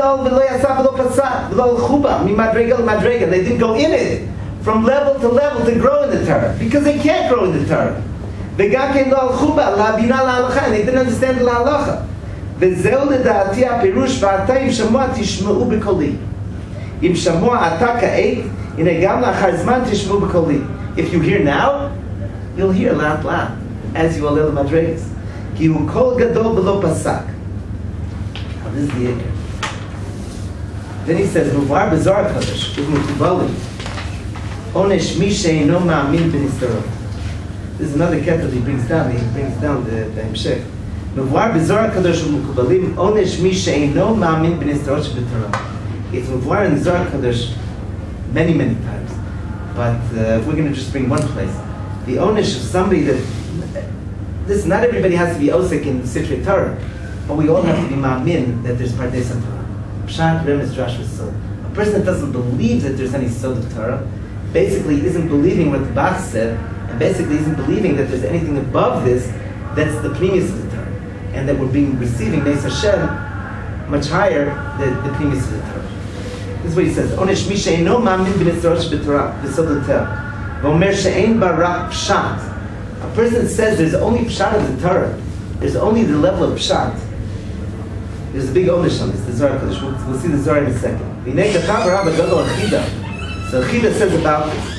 go in it from level to level to grow in the Torah because they can't grow in the Torah. They didn't understand the halacha. If you hear now, you'll hear laat laat as you alel madregas. Ki hu kol gadol v'lo pasak. Now this is the ikar. Then he says, "Muvar b'zar kadosh u'mukubali onesh mi she'eino ma'amin b'nistarot." This is another ket that he brings down. He brings down the the hemshech. Muvar b'zar kadosh u'mukubalim onesh mi she'eino ma'amin b'nistarot she'b'torah. It's muvar in Zar Kadosh many many times, but uh, we're going to just bring one place. The onesh of somebody that this not everybody has to be osik in Sitrei Torah, but we all have to be ma'amin that there's pardes Torah. Pshat Remes Drash V'Sod. A person that doesn't believe that there's any sod of Torah basically isn't believing what the Bach said, and basically isn't believing that there's anything above this that's the pnimius of the Torah, and that we're being receiving Neis Hashem much higher than the pnimius of the Torah. This is what he says. Onesh mi she'eino ma'amin b'nistarot sheb'Torah v'sod l'Torah v'omer she'ein ba rak pshat. A person says there's only pshat of the Torah. There's only the level of pshat. There's a big onesh on this, the Zohar Kodesh. We'll, we'll see the Zohar in a second. V'nei katav Rabba Gadol Achida. So Achida says about this.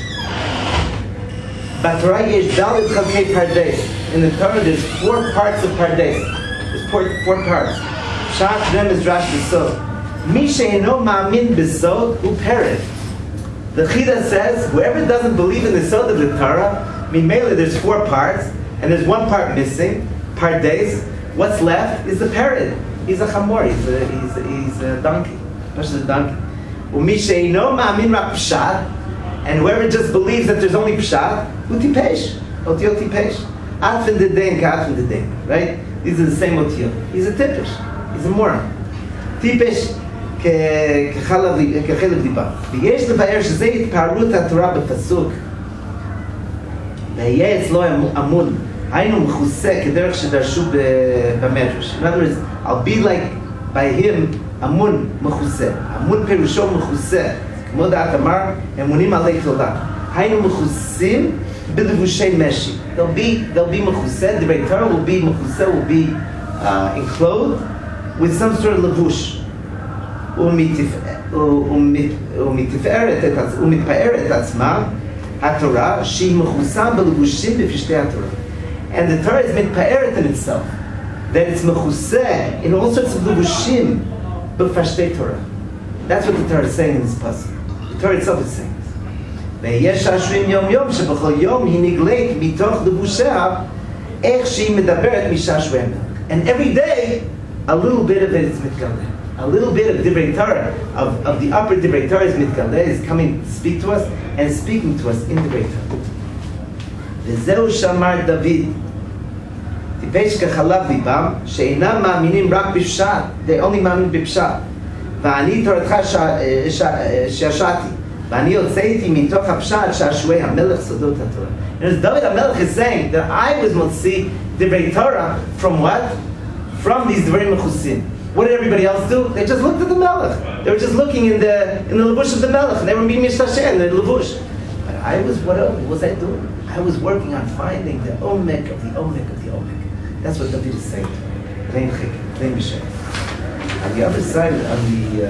B'Torah yesh dalet chalkei pardes. In the Torah there's four parts of pardes. There's four, four parts. Pshat, Remes, Drash, V'Sod. Mi she'eino ma'amin b'Sod u'pered. The Chida says whoever doesn't believe in the Sod of the Torah, Mimele, there's four parts, and there's one part missing, pardes. What's left is the parrot. He's a chamor, he's a, he's a, he's a donkey. He's a donkey. Umi she'eino ma'amin rak pshat, and whoever just believes that there's only pshat, utipesh, otio tipesh. Atfin dedein ka'atfin dedein, right? These are the same otio. He's a tipesh. He's a moron. Tipesh kechalav liba. V'yesh levaer shezeh itparut haTorah b'pasuk. In other words, I'll be like by him amun mechuseh. Amun perusho mechuseh. K'mo da'at amar emunim alei todah. Haynu mechusim b'levushay meshi. They'll be they'll be mechuseh. The Beit Torah will be mechuseh. Will be uh, enclosed with some sort of levush. U'mitiferet u'mitpaeret atzma. HaTorah, she mechusam b'levushim b'fishtei HaTorah. And the Torah is mitpaeret in itself. That it's mechuseh in all sorts of levushim b'fashtei Torah. That's what the Torah is saying in this passage. The Torah itself is saying this. Ve'yesh ha'ashrim yom yom sheb'chol yom hi nigleit mitoch levushea ech shehi medaberet mishashvei melech. And every day, a little bit of it is mitgaleh. A little bit of Divrei Torah, of, of the upper Divrei Torah is mitgaleh, is coming to speak to us and speaking to us in Divrei Torah. V'zeu shamar David. Tipesh kechalav libam, she'einam ma'aminim rak b'pshat. They only ma'amin b'pshat. Va'ani toratcha she'ashati. ואני הוצאתי מתוך הפשט שעשועי המלך סודות התורה. And David HaMelech is saying that I was motzi divrei Torah from what? From these divrei mechusim. What did everybody else do? They just looked at the Melech. They were just looking in the in the levush of the Melech, and they were being mishtasheh in the levush. But I was, what, what was I doing? I was working on finding the omek of the omek of the omek. That's what David is saying. On the other side, on the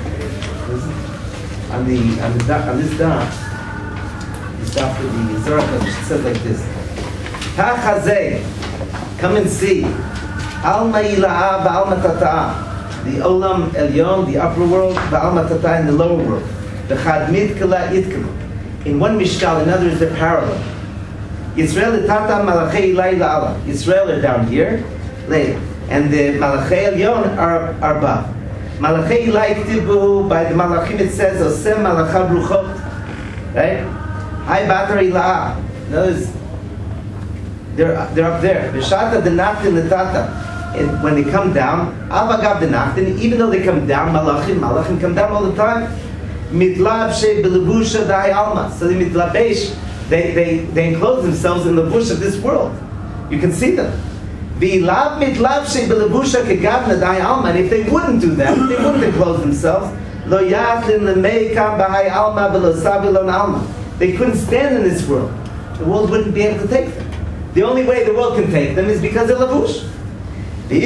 uh, on the on the on this daf, this daf with the Zohar, it says like this: Tachazeh, come and see. Alma ilaha va'alma tata'ah, the olam elyon, the upper world, va'alma tata'ah, in the lower world. The chadmid kala itkalu. In one mishkal, in others they're parallel. Yisrael tata malachei ilai la'ala. Yisrael are down here, later, and the malachei elyon are are above. Malachei ilai ktibu, by the malachim it says osem malacha bruchot, right? Hai batar ilaha. Notice they're they're up there. B'shata denachtin letata. And when they come down, avagav denachtin, even though they come down, malachim, malachim come down all the time. Mitlabshe belevusha dai alma. So they mitlabesh, they they they enclose themselves in the bush of this world. You can see them. V'ilav mitlabshe belevusha kegavna dai alma. And if they wouldn't do that, they wouldn't enclose themselves. Lo yachlin lemeikam b'hai alma belosabilon alma. They couldn't stand in this world. The world wouldn't be able to take them. The only way the world can take them is because they're lavush. And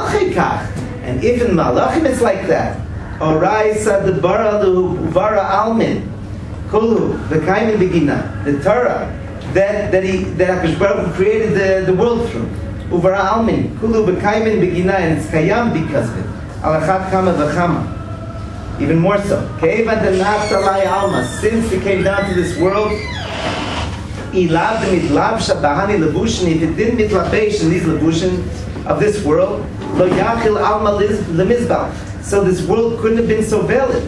if in malachim it's like that, Oraisa the bara uvara almin, kulu v'kaimin begina, the Torah that that he that Hakadosh Baruch Hu created the, the world through, uvara almin, kulu v'kaimin begina, and it's kayam because of it. Alachat kama v'chama, even more so. Keivan denaftalai alma, since it came down to this world. Ilav the mitlabsha bahani lebushin, if it didn't mitlabesh in these lebushin of this world, lo yachil alma lemizbal. So this world couldn't have been so valid.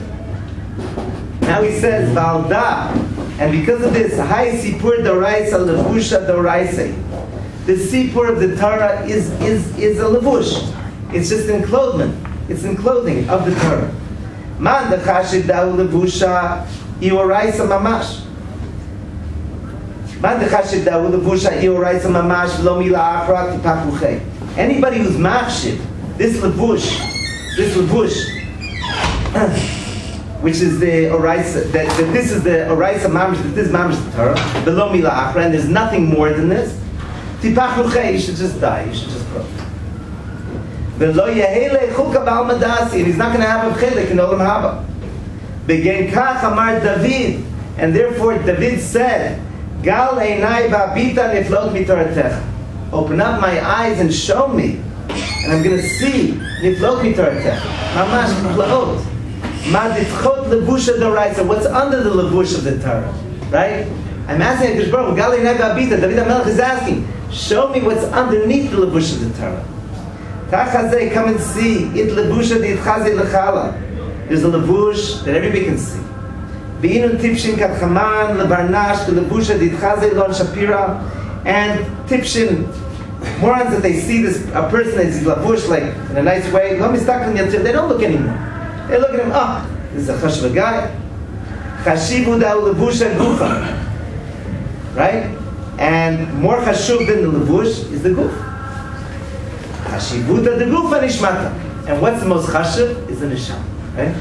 Now he says, Valda, and because of this, Hai Sipur Doraisa Levusha Doraisa. The Sipur of the Torah is, is, is a levush. It's just enclothment. It's enclothing of the Torah. Man dechashid da'u levusha ioraisa mamash. Man dechashid da'u levusha ioraisa mamash v'lo mila achra tipakuchei. Anybody who's machshid, this levush, this levush, which is the oraisa, that, that this is the oraisa mamash, that this mamash the Torah, below mila achra, and there's nothing more than this. Tipakuchei, you should just die, you should just croak. V'lo yehele chulka b'al madasi, and he's not going to have a chelik in olam haba. Began kach amar David, and therefore David said, Gal einai v'abita niflot mitoratecha. Open up my eyes and show me, and I'm going to see niflot mitoratecha. Mamash niflot. Ma ditchot levusha doraisa. What's under the levush of the Torah, right? I'm asking Hakadosh Baruch Hu, Gal einai v'abita. David HaMelech is asking, show me what's underneath the levush of the Torah. Tachazeh, come and see. It lebusha ditchazeh lechala. There's a levush that everybody can see. Be'inun tipshin katchaman lebarnash the lebusha ditchazeh lon shapira. And tipshin, morons that they see this a person is levush like in a nice way. Lo mistaklin yatir. They don't look anymore. They look at him. Ah, oh, this is a chashuv guy. Chashivu da'u lebusha gufa. Right? And more chashuv than the levush is the guf. Hashivuta the gufa nishmata. And what's the most chashuv is the nisham. Right?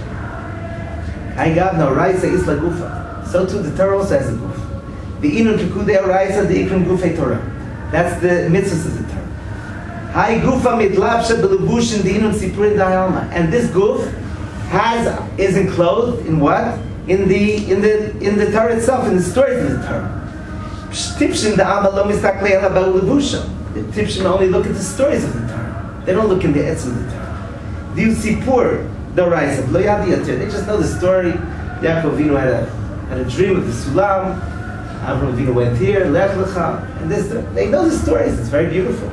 I got no raisa isla gufa. So too the Torah also has a guf. The inun kikudei raisa the ikram gufei Torah. That's the mitzvahs of the Torah. Hai gufa mitlabsha belubushin the inun sipurin da'alma. And this guf has is enclosed in what? In the in the in the Torah itself, in the stories of the Torah. Tipshin da'alma lo mistaklei ala belubusha. The Tipshin only look at the stories of the Torah. They don't look in the etzim of the Torah. Do you see poor the rise of lo yadi yatir? They just know the story. Yaakov Avinu had a had a dream of the sulam. Avraham Avinu went here, lech lecha, and this. They know the stories. It's very beautiful.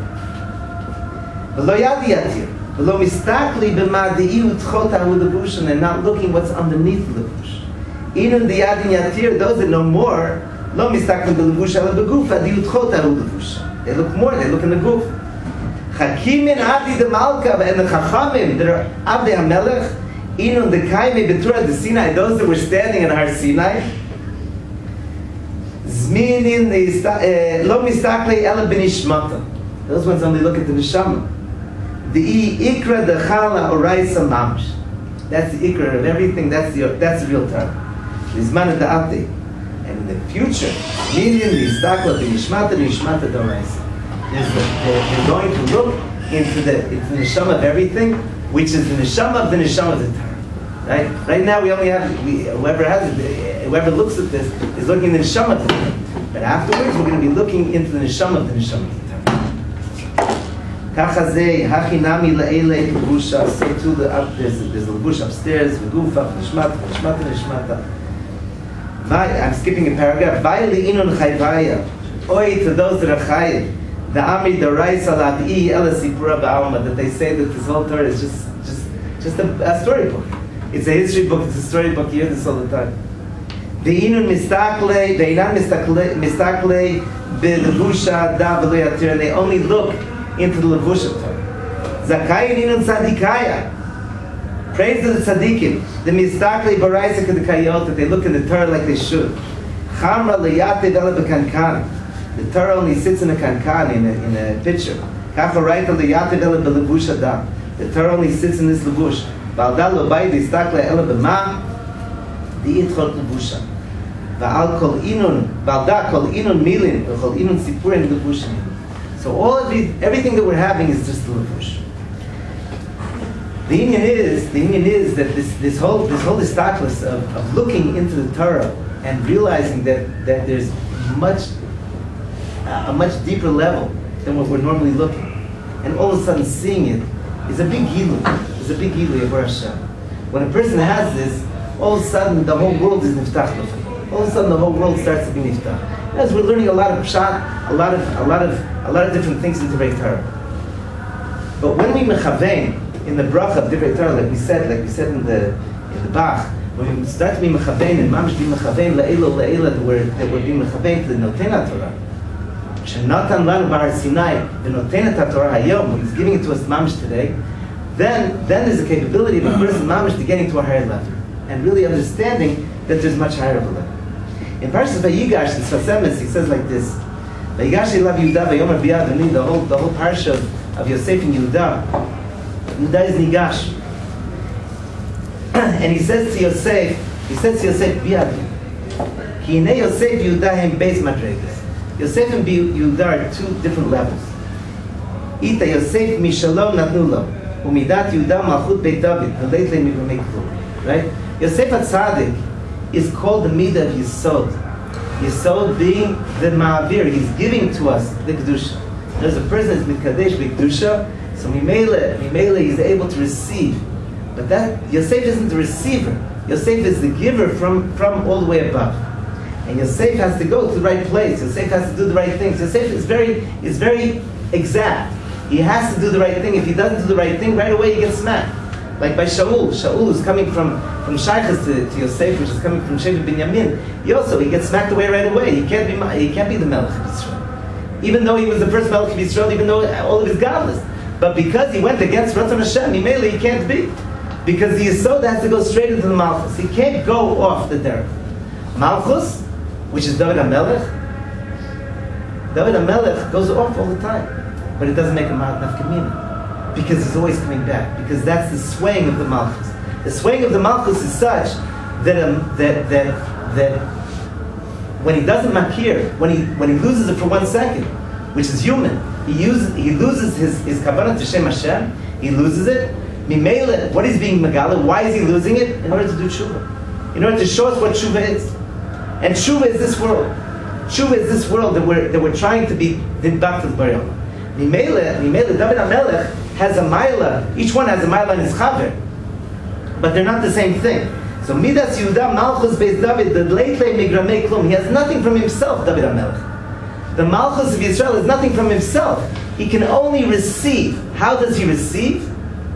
Lo yadi yatir. Lo mistakli b'madi'u tchotahu levush, and not looking what's underneath the levush. Even the yadi yatir, those that know more, lo mistakli b'levush ala b'gufa di'u tchotahu levush. They look more, they look in the guf. Chakimin Abdi the Malka and the Chachamim that are Abdi HaMelech, Inun the Kaime Betura the Sinai, those that were standing in Har Sinai, Zminin Lo Mistakle Ela Benishmata. Those ones only look at the neshama. The Ikra the Chala Oraisa Mamish. That's the Ikra of everything. That's the that's the real term. Zman Da'ati. And in the future, Zminin Mistakle Benishmata Benishmata Doraisa. They're going to look into the it's the neshama of everything, which is the neshama of the neshama of the Torah. Right? Right now we only have we, whoever has it, whoever looks at this is looking at the neshama of the Torah. But afterwards we're going to be looking into the neshama of the neshama of the Torah. Kachazei hachinami le'ele lebusha. So too the up there's there's a lebush upstairs. V'gufa v'nishmata v'nishmata v'nishmata. I'm skipping a paragraph. Vay li'inun chayvaya. Oi to those that are chayiv. The Ami Doraisa Lavi Ela Sipura Ba'alma, that they say that this whole Torah is just just just a, a storybook. It's a history book, it's a storybook, you hear this all the time. Ve'inun mistakle, ve'inan mistakle be'levusha da v'lo yatir, and they only look into the levusha Torah. Zakayin inun tzadikaya. Praise to the tzadikim. The mistakle baraisa kedekayot, that they look in the Torah like they should. Chamra le'yativ ela b'kankan. The Torah only sits in a kankan, in a, in a pitcher. The Torah only sits in this levush. So all of these, everything that we're having is just the levush. The union is, the union is that this, this whole this whole istaklis of, of looking into the Torah and realizing that, that there's much a much deeper level than what we're normally looking, and all of a sudden seeing it is a big gilui. It's a big gilui of Hashem. When a person has this, all of a sudden the whole world is niftach. All of a sudden the whole world starts to be niftach. As we're learning a lot of pshat, a lot of a lot of a lot of different things in Divrei Torah. But when we mechavein in the bracha of Divrei Torah, like we said, like we said in the in the Bach, when we start to be mechavein and mamish be mechavein le'elo le'ela, that we're that we're being mechavein to the Notena Torah. Shenatan lanu b'Har Sinai v'noten et haTorah hayom, he's giving it to us mamish today, then then there's a capability of a person mamish to getting to a higher level and really understanding that there's much higher of a level. In Parshas Vayigash, in Sfasemes, he says like this: Vayigash elav Yehuda v'yomer b'yad ani. The whole the whole parsha of, of Yosef and Yehuda. Yehuda is nigash, and he says to Yosef, he says to Yosef b'yad. Ki hinei Yosef Yehuda hem beis madregas. Yosef and Yehuda are two different levels. Ita Yosef mishalom natnu lo, umidat Yehuda malchut beit David, v'leit le mivromei klum. Right? Yosef HaTzadik is called the midah of Yisod. Yisod being the ma'avir, he's giving to us the kedusha. There's a person that's mitkadesh b'kedusha, so mimele, mimele he's able to receive. But that Yosef isn't the receiver. Yosef is the giver from, from all the way above. And Yosef has to go to the right place. Yosef has to do the right things. Yosef is very, is very exact. He has to do the right thing. If he doesn't do the right thing, right away he gets smacked. Like by Shaul. Shaul is coming from, from Shaychus to, to Yosef, which is coming from Shevet Binyamin. He also, he gets smacked away right away. He can't be, he can't be the Melech of Israel. Even though he was the first Melech of Israel, even though all of his godless. But because he went against Ratzon Hashem, Mimele, he can't be. Because the Yisod has to go straight into the Malchus. He can't go off the derech. Malchus, which is David HaMelech, David HaMelech goes off all the time. But it doesn't make him nafkamina. Because he's always coming back. Because that's the swaying of the Malchus. The swaying of the Malchus is such that um, that that that when he doesn't makir, when he when he loses it for one second, which is human, he uses he loses his his kavanah to Shem Hashem. He loses it. Mimele, what is being megala? Why is he losing it? In order to do tshuva, in order to show us what tshuva is. And tshuva is this world. Tshuva is this world that we're that we're trying to be back to the Bari Olam. Mimele, Mimele, David HaMelech has a maila. Each one has a maila in his chaver, but they're not the same thing. So Midas Yehuda Malchus Beis David, the Leitlei Migramei Klum. He has nothing from himself, David HaMelech. The Malchus of Yisrael is nothing from himself. He can only receive. How does he receive?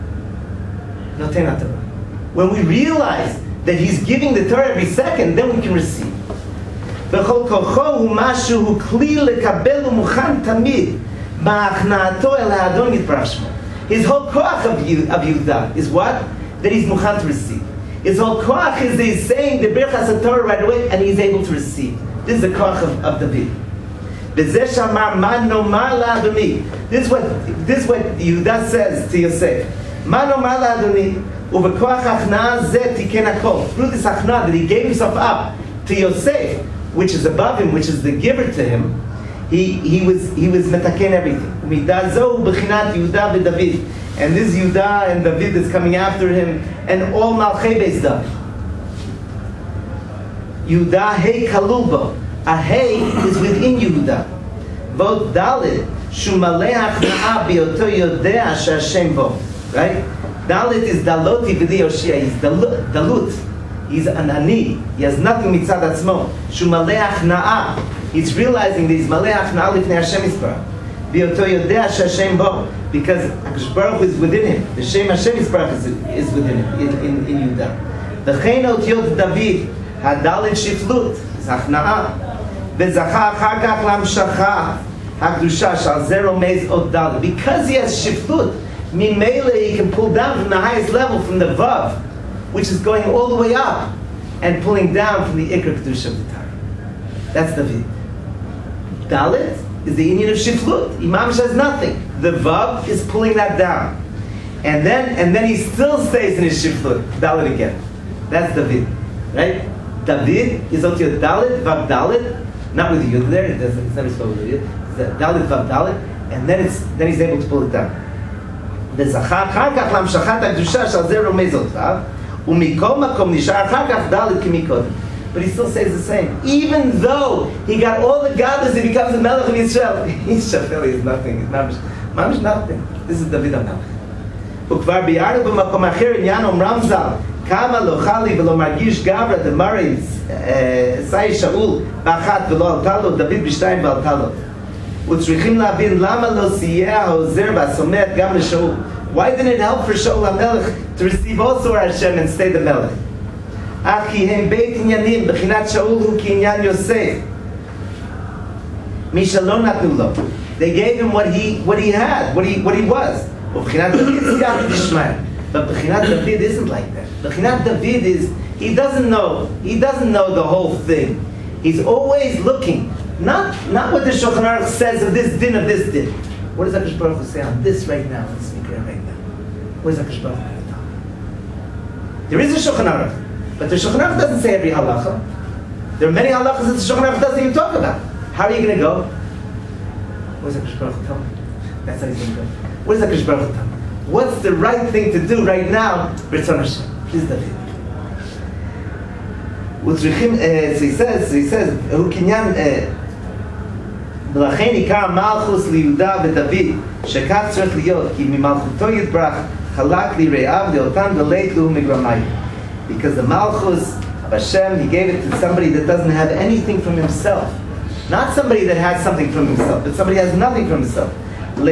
Noten HaTorah. When we realize that he's giving the Torah every second, then we can receive. B'chol kocho hu mashu hu kli lekabel u'muchan tamid ba'achna'ato el ha'adon yitbarach shmo. His whole koach of Yehuda is what? that he's mukhan to receive. It's all koach is that he's saying the birchas HaTorah right away, and he's able to receive. This is the koach of, of David. This is what this is what Yehuda says to Yosef. Through this achna that he gave himself up to Yosef, which is above him, which is the giver to him, he he was he was metaken everything. And this Yehuda and David is coming after him, and all Malchei Beis David. Yehuda Hey Kalulbo. A Hey is within Yehuda. Both Dalit Shumalei Hachna'a Bioto Yodea Shashem Bo. Right? Dalit is Daloti B'li Yoshia. He's Dalut. He's an Ani. He has nothing mitzad atzmo. Shumalei Hachna'a. He's realizing that he's Malei Hachna'a Lifnei Hashem Yisbarach. Bioto Yodea Shashem Bo. Because HaKadosh Baruch Hu is within him. The Shem Hashem Yisbarach is, is within him, in, in, in Yehuda. V'chein Otiyot David, Hadalit Shiflut, Zachna'ah, V'zacha Achar Kach L'Hamshacha, HaKdusha, Shal Zero Mez Od Dalit. Because he has Shiflut, Mimele, he can pull down from the highest level, from the Vav, which is going all the way up, and pulling down from the Ikar Kedusha of the Torah. That's David. Dalit is the union of Shiflut. Imam says nothing. The Vav is pulling that down. And then and then he still stays in his Shiflut. Dalit again. That's David. Right? David is Otiyot Dalit, Vav Dalit, not with the Yud there, it's never spelled with the Yud. It's Dalit, Vav Dalit, and then it's then he's able to pull it down. The Zachar Char Kach L'Hamshachat HaKdusha Shal Zeh Romez Od Vav, U'mikol Makom Nishar Char Kach Dalit K'mikodem. But he still says the same. Even though he got all the godless, he becomes the Melech of Yisrael. He's Shafeli is nothing. He's mamish, mamish nothing. This is David HaMelech. Ukvar biyarnu b'makom acher inyan omram zal kama lo chali v'lo margish gavra demari sai Shaul b'achat v'lo altalo David b'shtayim v'altalo utzrichim la'abin lama lo siyeh ha'ozer v'asomech gam l'Shaul. Why didn't it help for Shaul HaMelech to receive also Hashem and stay the Melech? Aki hem beit inyanim b'chinat Shaul hu ki inyan Yosef. Misha lo natnu lo. They gave him what he what he had, what he what he was. But b'chinat David isn't like that. B'chinat David is he doesn't know he doesn't know the whole thing. He's always looking, not not what the Shulchan Aruch says of this din of this din. What does HaKadosh Baruch Hu say on this right now? Let's speak right now. What does HaKadosh Baruch Hu tell? There is a Shulchan Aruch. But the Shulchan Aruch doesn't say every halacha. There are many halachas that the Shulchan Aruch doesn't even talk about. How are you going to go? What does HaKadosh Baruch Hu tell me? That's how he's going to go. What does HaKadosh Baruch Hu tell me? What's the right thing to do right now? B'Ritzon Hashem. This is David. So he says, so he says, Hu kinyan V'lachein ikar malchus liYehuda v'David shekach tzarich liyot ki mimalchuto yitbarach chalak li re'av leotan v'leit lu migramai. Because the Malchus of Hashem, He gave it to somebody that doesn't have anything from himself. Not somebody that has something from himself, but somebody that has nothing from himself. To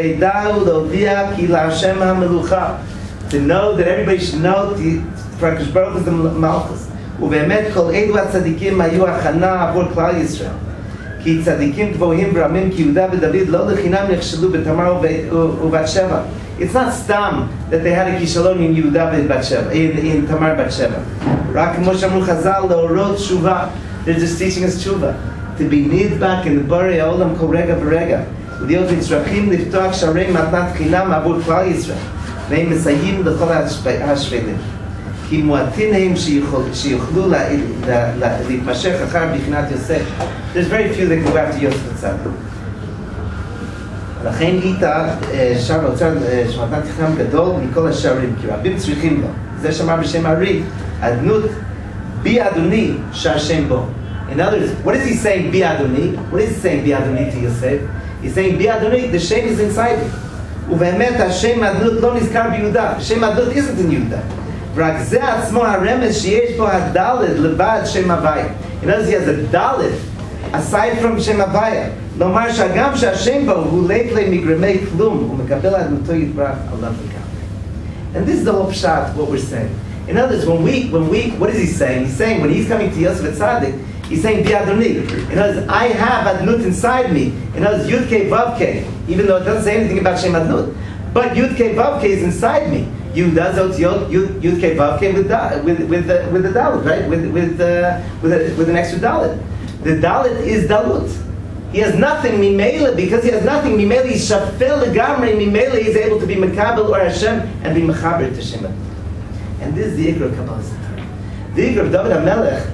know that everybody should know for HaKadosh Baruch Hu is the Malchus. ובאמת כל אלו הצדיקים היו הכנה עבור כלל ישראל. כי צדיקים גבוהים ורמים כיהודה ודוד לא לחינם נכשלו בתמר ובת שבע. It's not stam that they had a kishalon in Yehuda and Batsheva, in, in Tamar Batsheva. Rak Moshe Amru Chazal leorot tshuva. They're just teaching us tshuva to be nidbak in the Borei Olam kol rega v'rega. U'liot mitzrachim liftoach sharei matnat chinam avur klal Yisrael. Ve'im mesayim l'chol hashvelim. Ki muatin heim sheyuchlu להתמשך אחר b'chinat Yosef. There's very few that go after Yosef Tzaddik. לכן איתה שער האוצר שמתן תכנם גדול מכל השערים, כי רבים צריכים לו. זה שאמר בשם הריב, אדנות בי אדוני שהשם בו. In other words, what is he saying, בי אדוני? What is he saying, בי אדוני to Yosef? He's saying, בי אדוני, the shame is inside me. ובאמת השם אדנות לא נזכר ביהודה. השם אדנות isn't in יהודה. ורק זה עצמו הרמז שיש בו הדלת לבד שם הוויה. In other words, he has a dalit aside from שם הוויה. לומר שהגם שהשם בו הוא לית למגרמי כלום, הוא מקבל אדנותו יתברך עליו לגמרי. And this is the whole pshat, what we're saying. In other words, when we, when we, what is he saying? He's saying, when he's coming to Yosef Tzaddik, he's saying, Bi Adoni. In other words, I have Adnut inside me. In other words, Yud Kei Vav Kei, even though it doesn't say anything about Shem Adnut. But Yud Kei Vav Kei is inside me. Yuda Zotiot Yud Yud Kei Vav Kei with da, with with the with the dalit, right? With with uh, with a, with an extra dalit. The dalit is dalut. He has nothing mimela because he has nothing mimela. He's shafel legamrei mimela. He's able to be mekabel or Hashem and be mechaber to Shema. And this is the ikra of Kabbalah Satar. The ikra of David HaMelech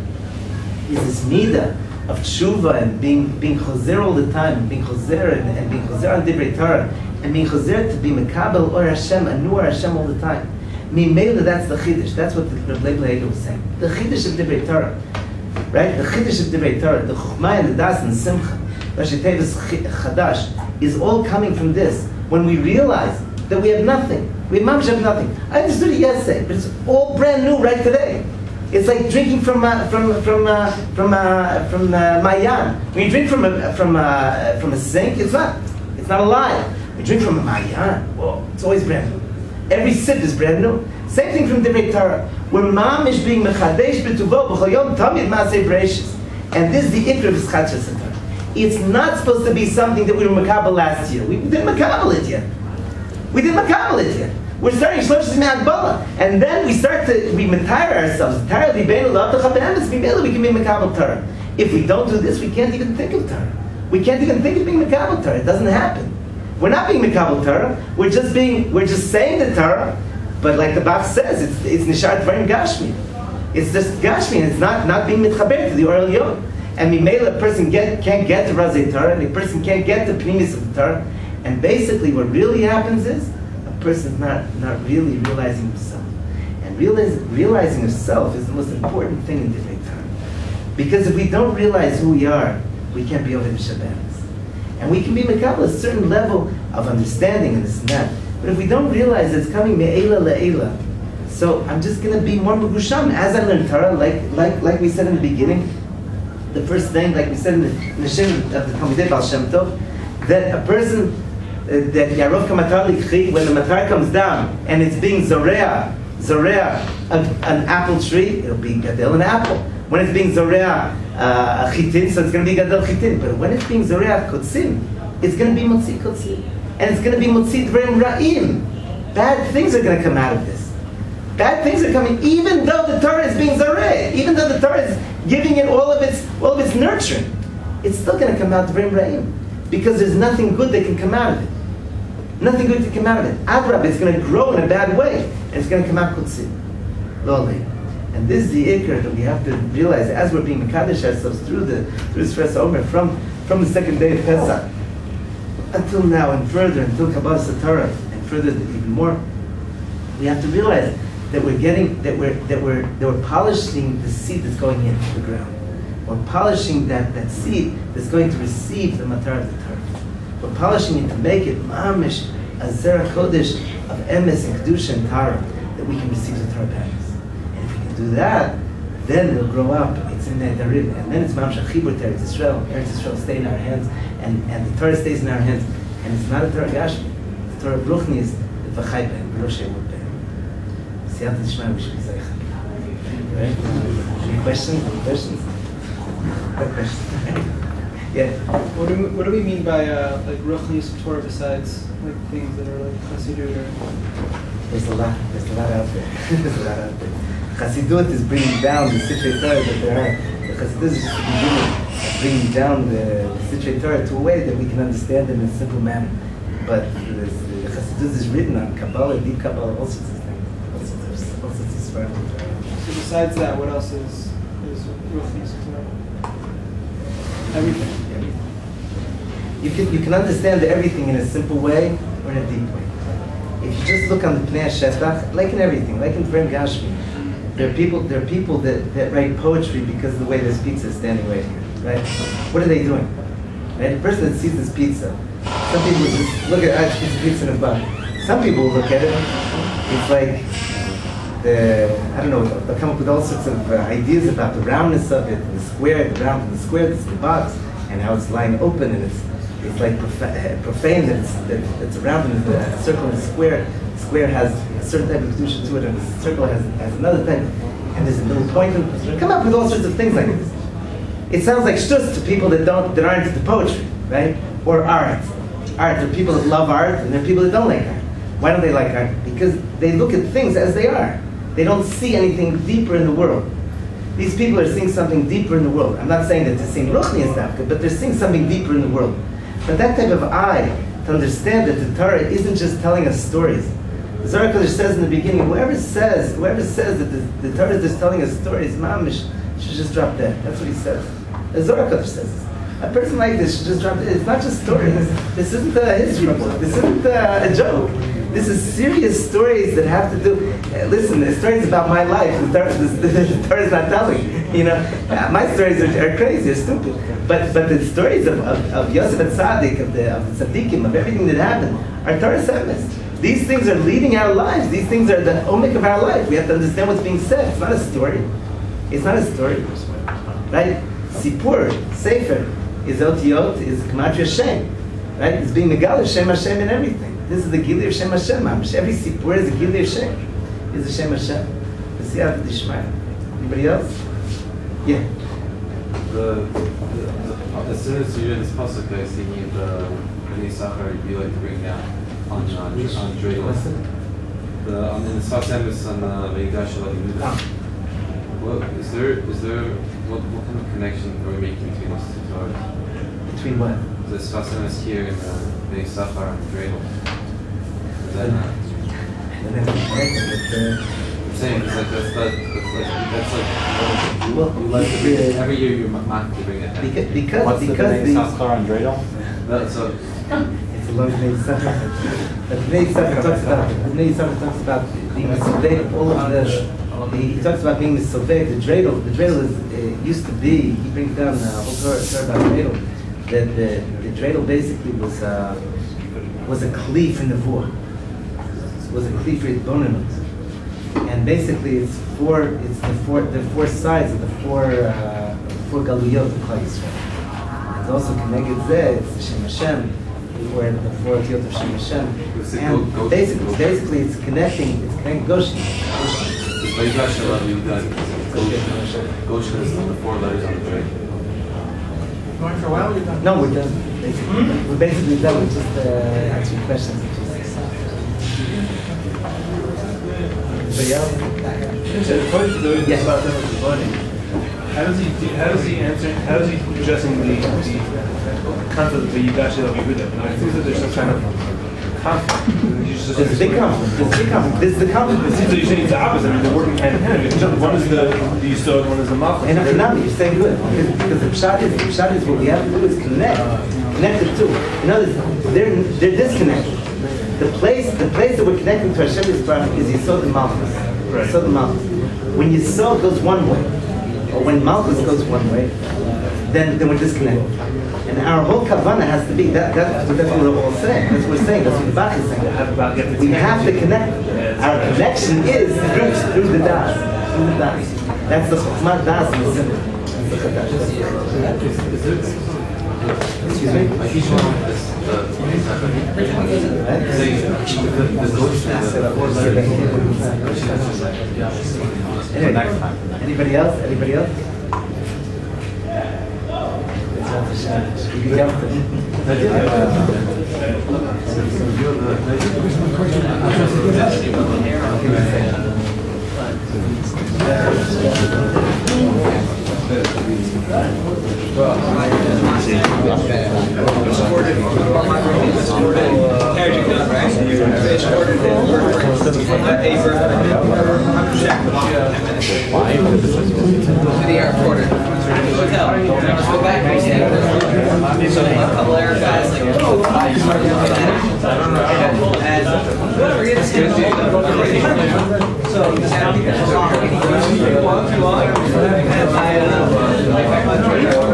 is this midah of tshuva and being being chozer all the time, being chozer and, and being chozer on divrei Torah, and being chozer to be mekabel or Hashem, and nu or Hashem all the time. Mimela, that's the chiddush. That's what the Reb Leib Leger was saying. The chiddush of divrei Torah, right? The chiddush of divrei Torah, the chukmah and the das and simcha, Rashi Tevis chadash, is all coming from this. When we realize that we have nothing, we mamish have nothing. I understood it yesterday, but it's all brand new right today. It's like drinking from uh, from from uh, from uh, from uh, Mayan. When you drink from a from a, from a sink, it's not it's not alive. When you drink from a Mayan, whoa, it's always brand new. Every sip is brand new. Same thing from Divrei Torah. Where mamish being mechadesh b'tuvo b'chol yom tamid maaseh bereishis. And this is the ikra of Chadshah Satar. It's not supposed to be something that we were makabel last year. We didn't makabel it yet. We didn't makabel it yet. We're starting Shloshis Me'Agbola, and then we start to we retire ourselves. Entirely beinu l'avtacha be'emes b'mela we can be makabel Torah. If we don't do this, we can't even think of Torah. We can't even think of being makabel Torah. It doesn't happen. We're not being makabel Torah. We're just being we're just saying the Torah, but like the Bach says, it's it's nishar dvarim gashmi. It's just gashmi, and it's not not being mitchaber to the Or Elyon. And mimela, a person get, can't get to Razei Torah, and a person can't get to Pnimis of the Torah. And basically, what really happens is person's not, not really realizing himself. And realize, realizing himself is the most important thing in Divrei Torah. Because if we don't realize who we are, we can't be over the Shabbat. And we can be mekabel a certain level of understanding and this and that. But if we don't realize it's coming me'ela le'ela, so I'm just going to be more megusham as I learn Torah, like, like, like we said in the beginning, the first thing, like we said in the, in the Shem of the Talmidei Baal Shem Tov, that a person Uh, that Yarov Kamatar Likchi, when the matar comes down and it's being zorea, zorea an, an apple tree, it'll be gadel an apple. When it's being zorea uh, a chitin, so it's going to be gadel chitin. But when it's being zorea kotzim, it's going to be motzi kotzim, and it's going to be motzi dvarim ra'im. Bad things are going to come out of this. Bad things are coming, even though the Torah is being zorea, even though the Torah is giving it all of its all of its nurturing, it's still going to come out dvarim ra'im because there's nothing good that can come out of it. Nothing good to come out of it. Adrab, it's going to grow in a bad way, and it's going to come out kutsi. Loli. And this is the ikr that we have to realize as we're being mekadesh ourselves through the through this first omer from from the second day of Pesach until now and further until Kabbalah Satorah and further even more. We have to realize that we're getting that we're that we're that we're polishing the seed that's going into the ground. We're polishing that that seed that's going to receive the matar of the Torah. We're polishing it to make it mamish a zera kodesh of emes and kedusha and Torah that we can receive the Torah benefits. And if we can do that, then it'll grow up. It's in the Darim, and then it's mamish a chibur to Eretz Yisrael. Eretz Yisrael stay in our hands, and, and the Torah stays in our hands. And it's not a Torah gashmi. The Torah bruchni is the v'chai ben, v'lo she'emut ben. Siyat Yishmael, we should be zeicha. Right? Any questions? Any questions? What question? Yeah. What do we, what do we mean by uh, like ruchnius Torah besides like things that are like Chassidut or? There's a lot. There's a lot out there. There's a lot out there. Chassidut is bringing down the Sitrei Torah that there are. The Chassidut is just beginning of bringing down the, the Sitrei Torah to a way that we can understand it in a simple manner. But the, the Chassidut is written on Kabbalah, deep Kabbalah, all sorts of things, all sorts of all sorts of Sfardim. So besides that, what else is is ruchnius Torah? Everything. You can you can understand everything in a simple way or in a deep way. If you just look on the Pnei Shetach, like in everything, like in Dvarim Gashmi, there are people there are people that, that write poetry because of the way this pizza is standing right here, right? What are they doing? Right? The person that sees this pizza, some people just look at a piece of pizza in a bun. Some people look at it, it's like the I don't know, they'll come up with all sorts of uh, ideas about the roundness of it, the square, the round and the square, this is the box, and how it's lying open and it's It's like profa- profane that it's, that it's around and a circle and a square. The square has a certain type of kedusha to it, and the circle has, has another type. And there's a little point. And come up with all sorts of things like this. It sounds like shtus to people that don't that aren't into poetry, right? Or art. Art. There are people that love art, and there are people that don't like art. Why don't they like art? Because they look at things as they are. They don't see anything deeper in the world. These people are seeing something deeper in the world. I'm not saying that they're seeing Ruchni is that good, but they're seeing something deeper in the world. But that type of eye, to understand that the Torah isn't just telling us stories. The Zohar Kodesh says in the beginning, whoever says, whoever says that the, the Torah is just telling us stories, mamish, should just drop dead. That's what he says. The Zohar Kodesh says. A person like this should just drop dead. It's not just stories. This isn't a history book. This isn't a, a joke. This is serious stories that have to do. Uh, listen, the stories about my life. The Torah, the, the, the Torah is not telling. You know, uh, my stories are, are crazy, are stupid. But but the stories of, of, of Yosef and Tzaddik, of the of the tzaddikim, of everything that happened, are Torah semis. These things are leading our lives. These things are the omek of our life. We have to understand what's being said. It's not a story. It's not a story, right? Sipur, Sefer, is Otiyot, is Gematria Shem, right? It's being Megal Shem Hashem in everything. This is the Gili of Shem Hashem. Every Sipur is a Gili of Shem. Is a Shem Hashem. B'siyat D'Ishmael. Anybody else? Yeah. The, the, the, as soon as you read this pasuk, I was thinking of the Bnei Sachar you like to bring down on on, on Dreidel. The on in the Sfas Emes on Veigash Shel Yehuda. What is there? Is there what what kind of connection are we making between those two Torahs? Between what? The Sfas Emes here and the Bnei Sachar and Dreidel. Is that not? And then I'm saying because like that's that, that's like that's like you, well, you like to bring yeah. it, every year you mark to bring it down. Because because What's because the these, Sachar and Dreidel? That's a it's a long Bnei Sachar. But Bnei Sachar talks about Bnei Sachar talks about being misoved. All of the he, he talks about being misoved. The dreidel, the dreidel is uh, used to be. He brings down the whole Torah, Torah about dreidel. That the the dreidel basically was uh, was a kli for nevuah. Was a kli for bonanut. And basically, it's four. It's the four. The four sides of the four. Uh, four galuyot of Klal Yisrael. It's also connected there. It's Shem Hashem, where the four galuyot of Shem Hashem. And basically, basically, it's connecting. It's connecting Goshen. It's Veigash Shel Yehuda. Goshen is the four letters on the tree. Going for a while, you're done? No, we're done. Basically. We're basically done. We're just uh, answering questions. But yeah. So the question though Yes. is about them with the money. How does he do, how does he answer how does he addressing the, the concept of the Yigash Shel Yehuda? I think that there's some kind of conflict. You just- There's a big conflict. There's a big conflict. This is the conflict. It seems like you're saying it's the opposite. I mean, they're working hand in hand. One is the the Yisod, one is the Malchus. And Hanami, you're saying good. Because, because the pshat is, the pshat is what we have to do is connect. Connect the two. In other words, they're, they're disconnected. The place, the place that we're connecting to Hashem is is Yisod and Malchus. Right. Yisod and Malchus. When Yisod goes one way, or when Malchus goes one way, then, then we're disconnected. And our whole kavanah has to be, that, that, that's what we're all saying. That's what we're saying. That's what the Bach is saying. We have to connect. Our connection is through, through the das. Through the das. That's the Chokhmah das in the symbol. Excuse me? I teach one this the Bnei Sachar. Saying the the Goshen is the four letters. Anyway, Next time. Anybody else? Anybody else? You can jump to the airport or hotel. Go back and so a couple air guys like oh, and whatever you just do. So you just have to get along. Too long, too long. And I, uh,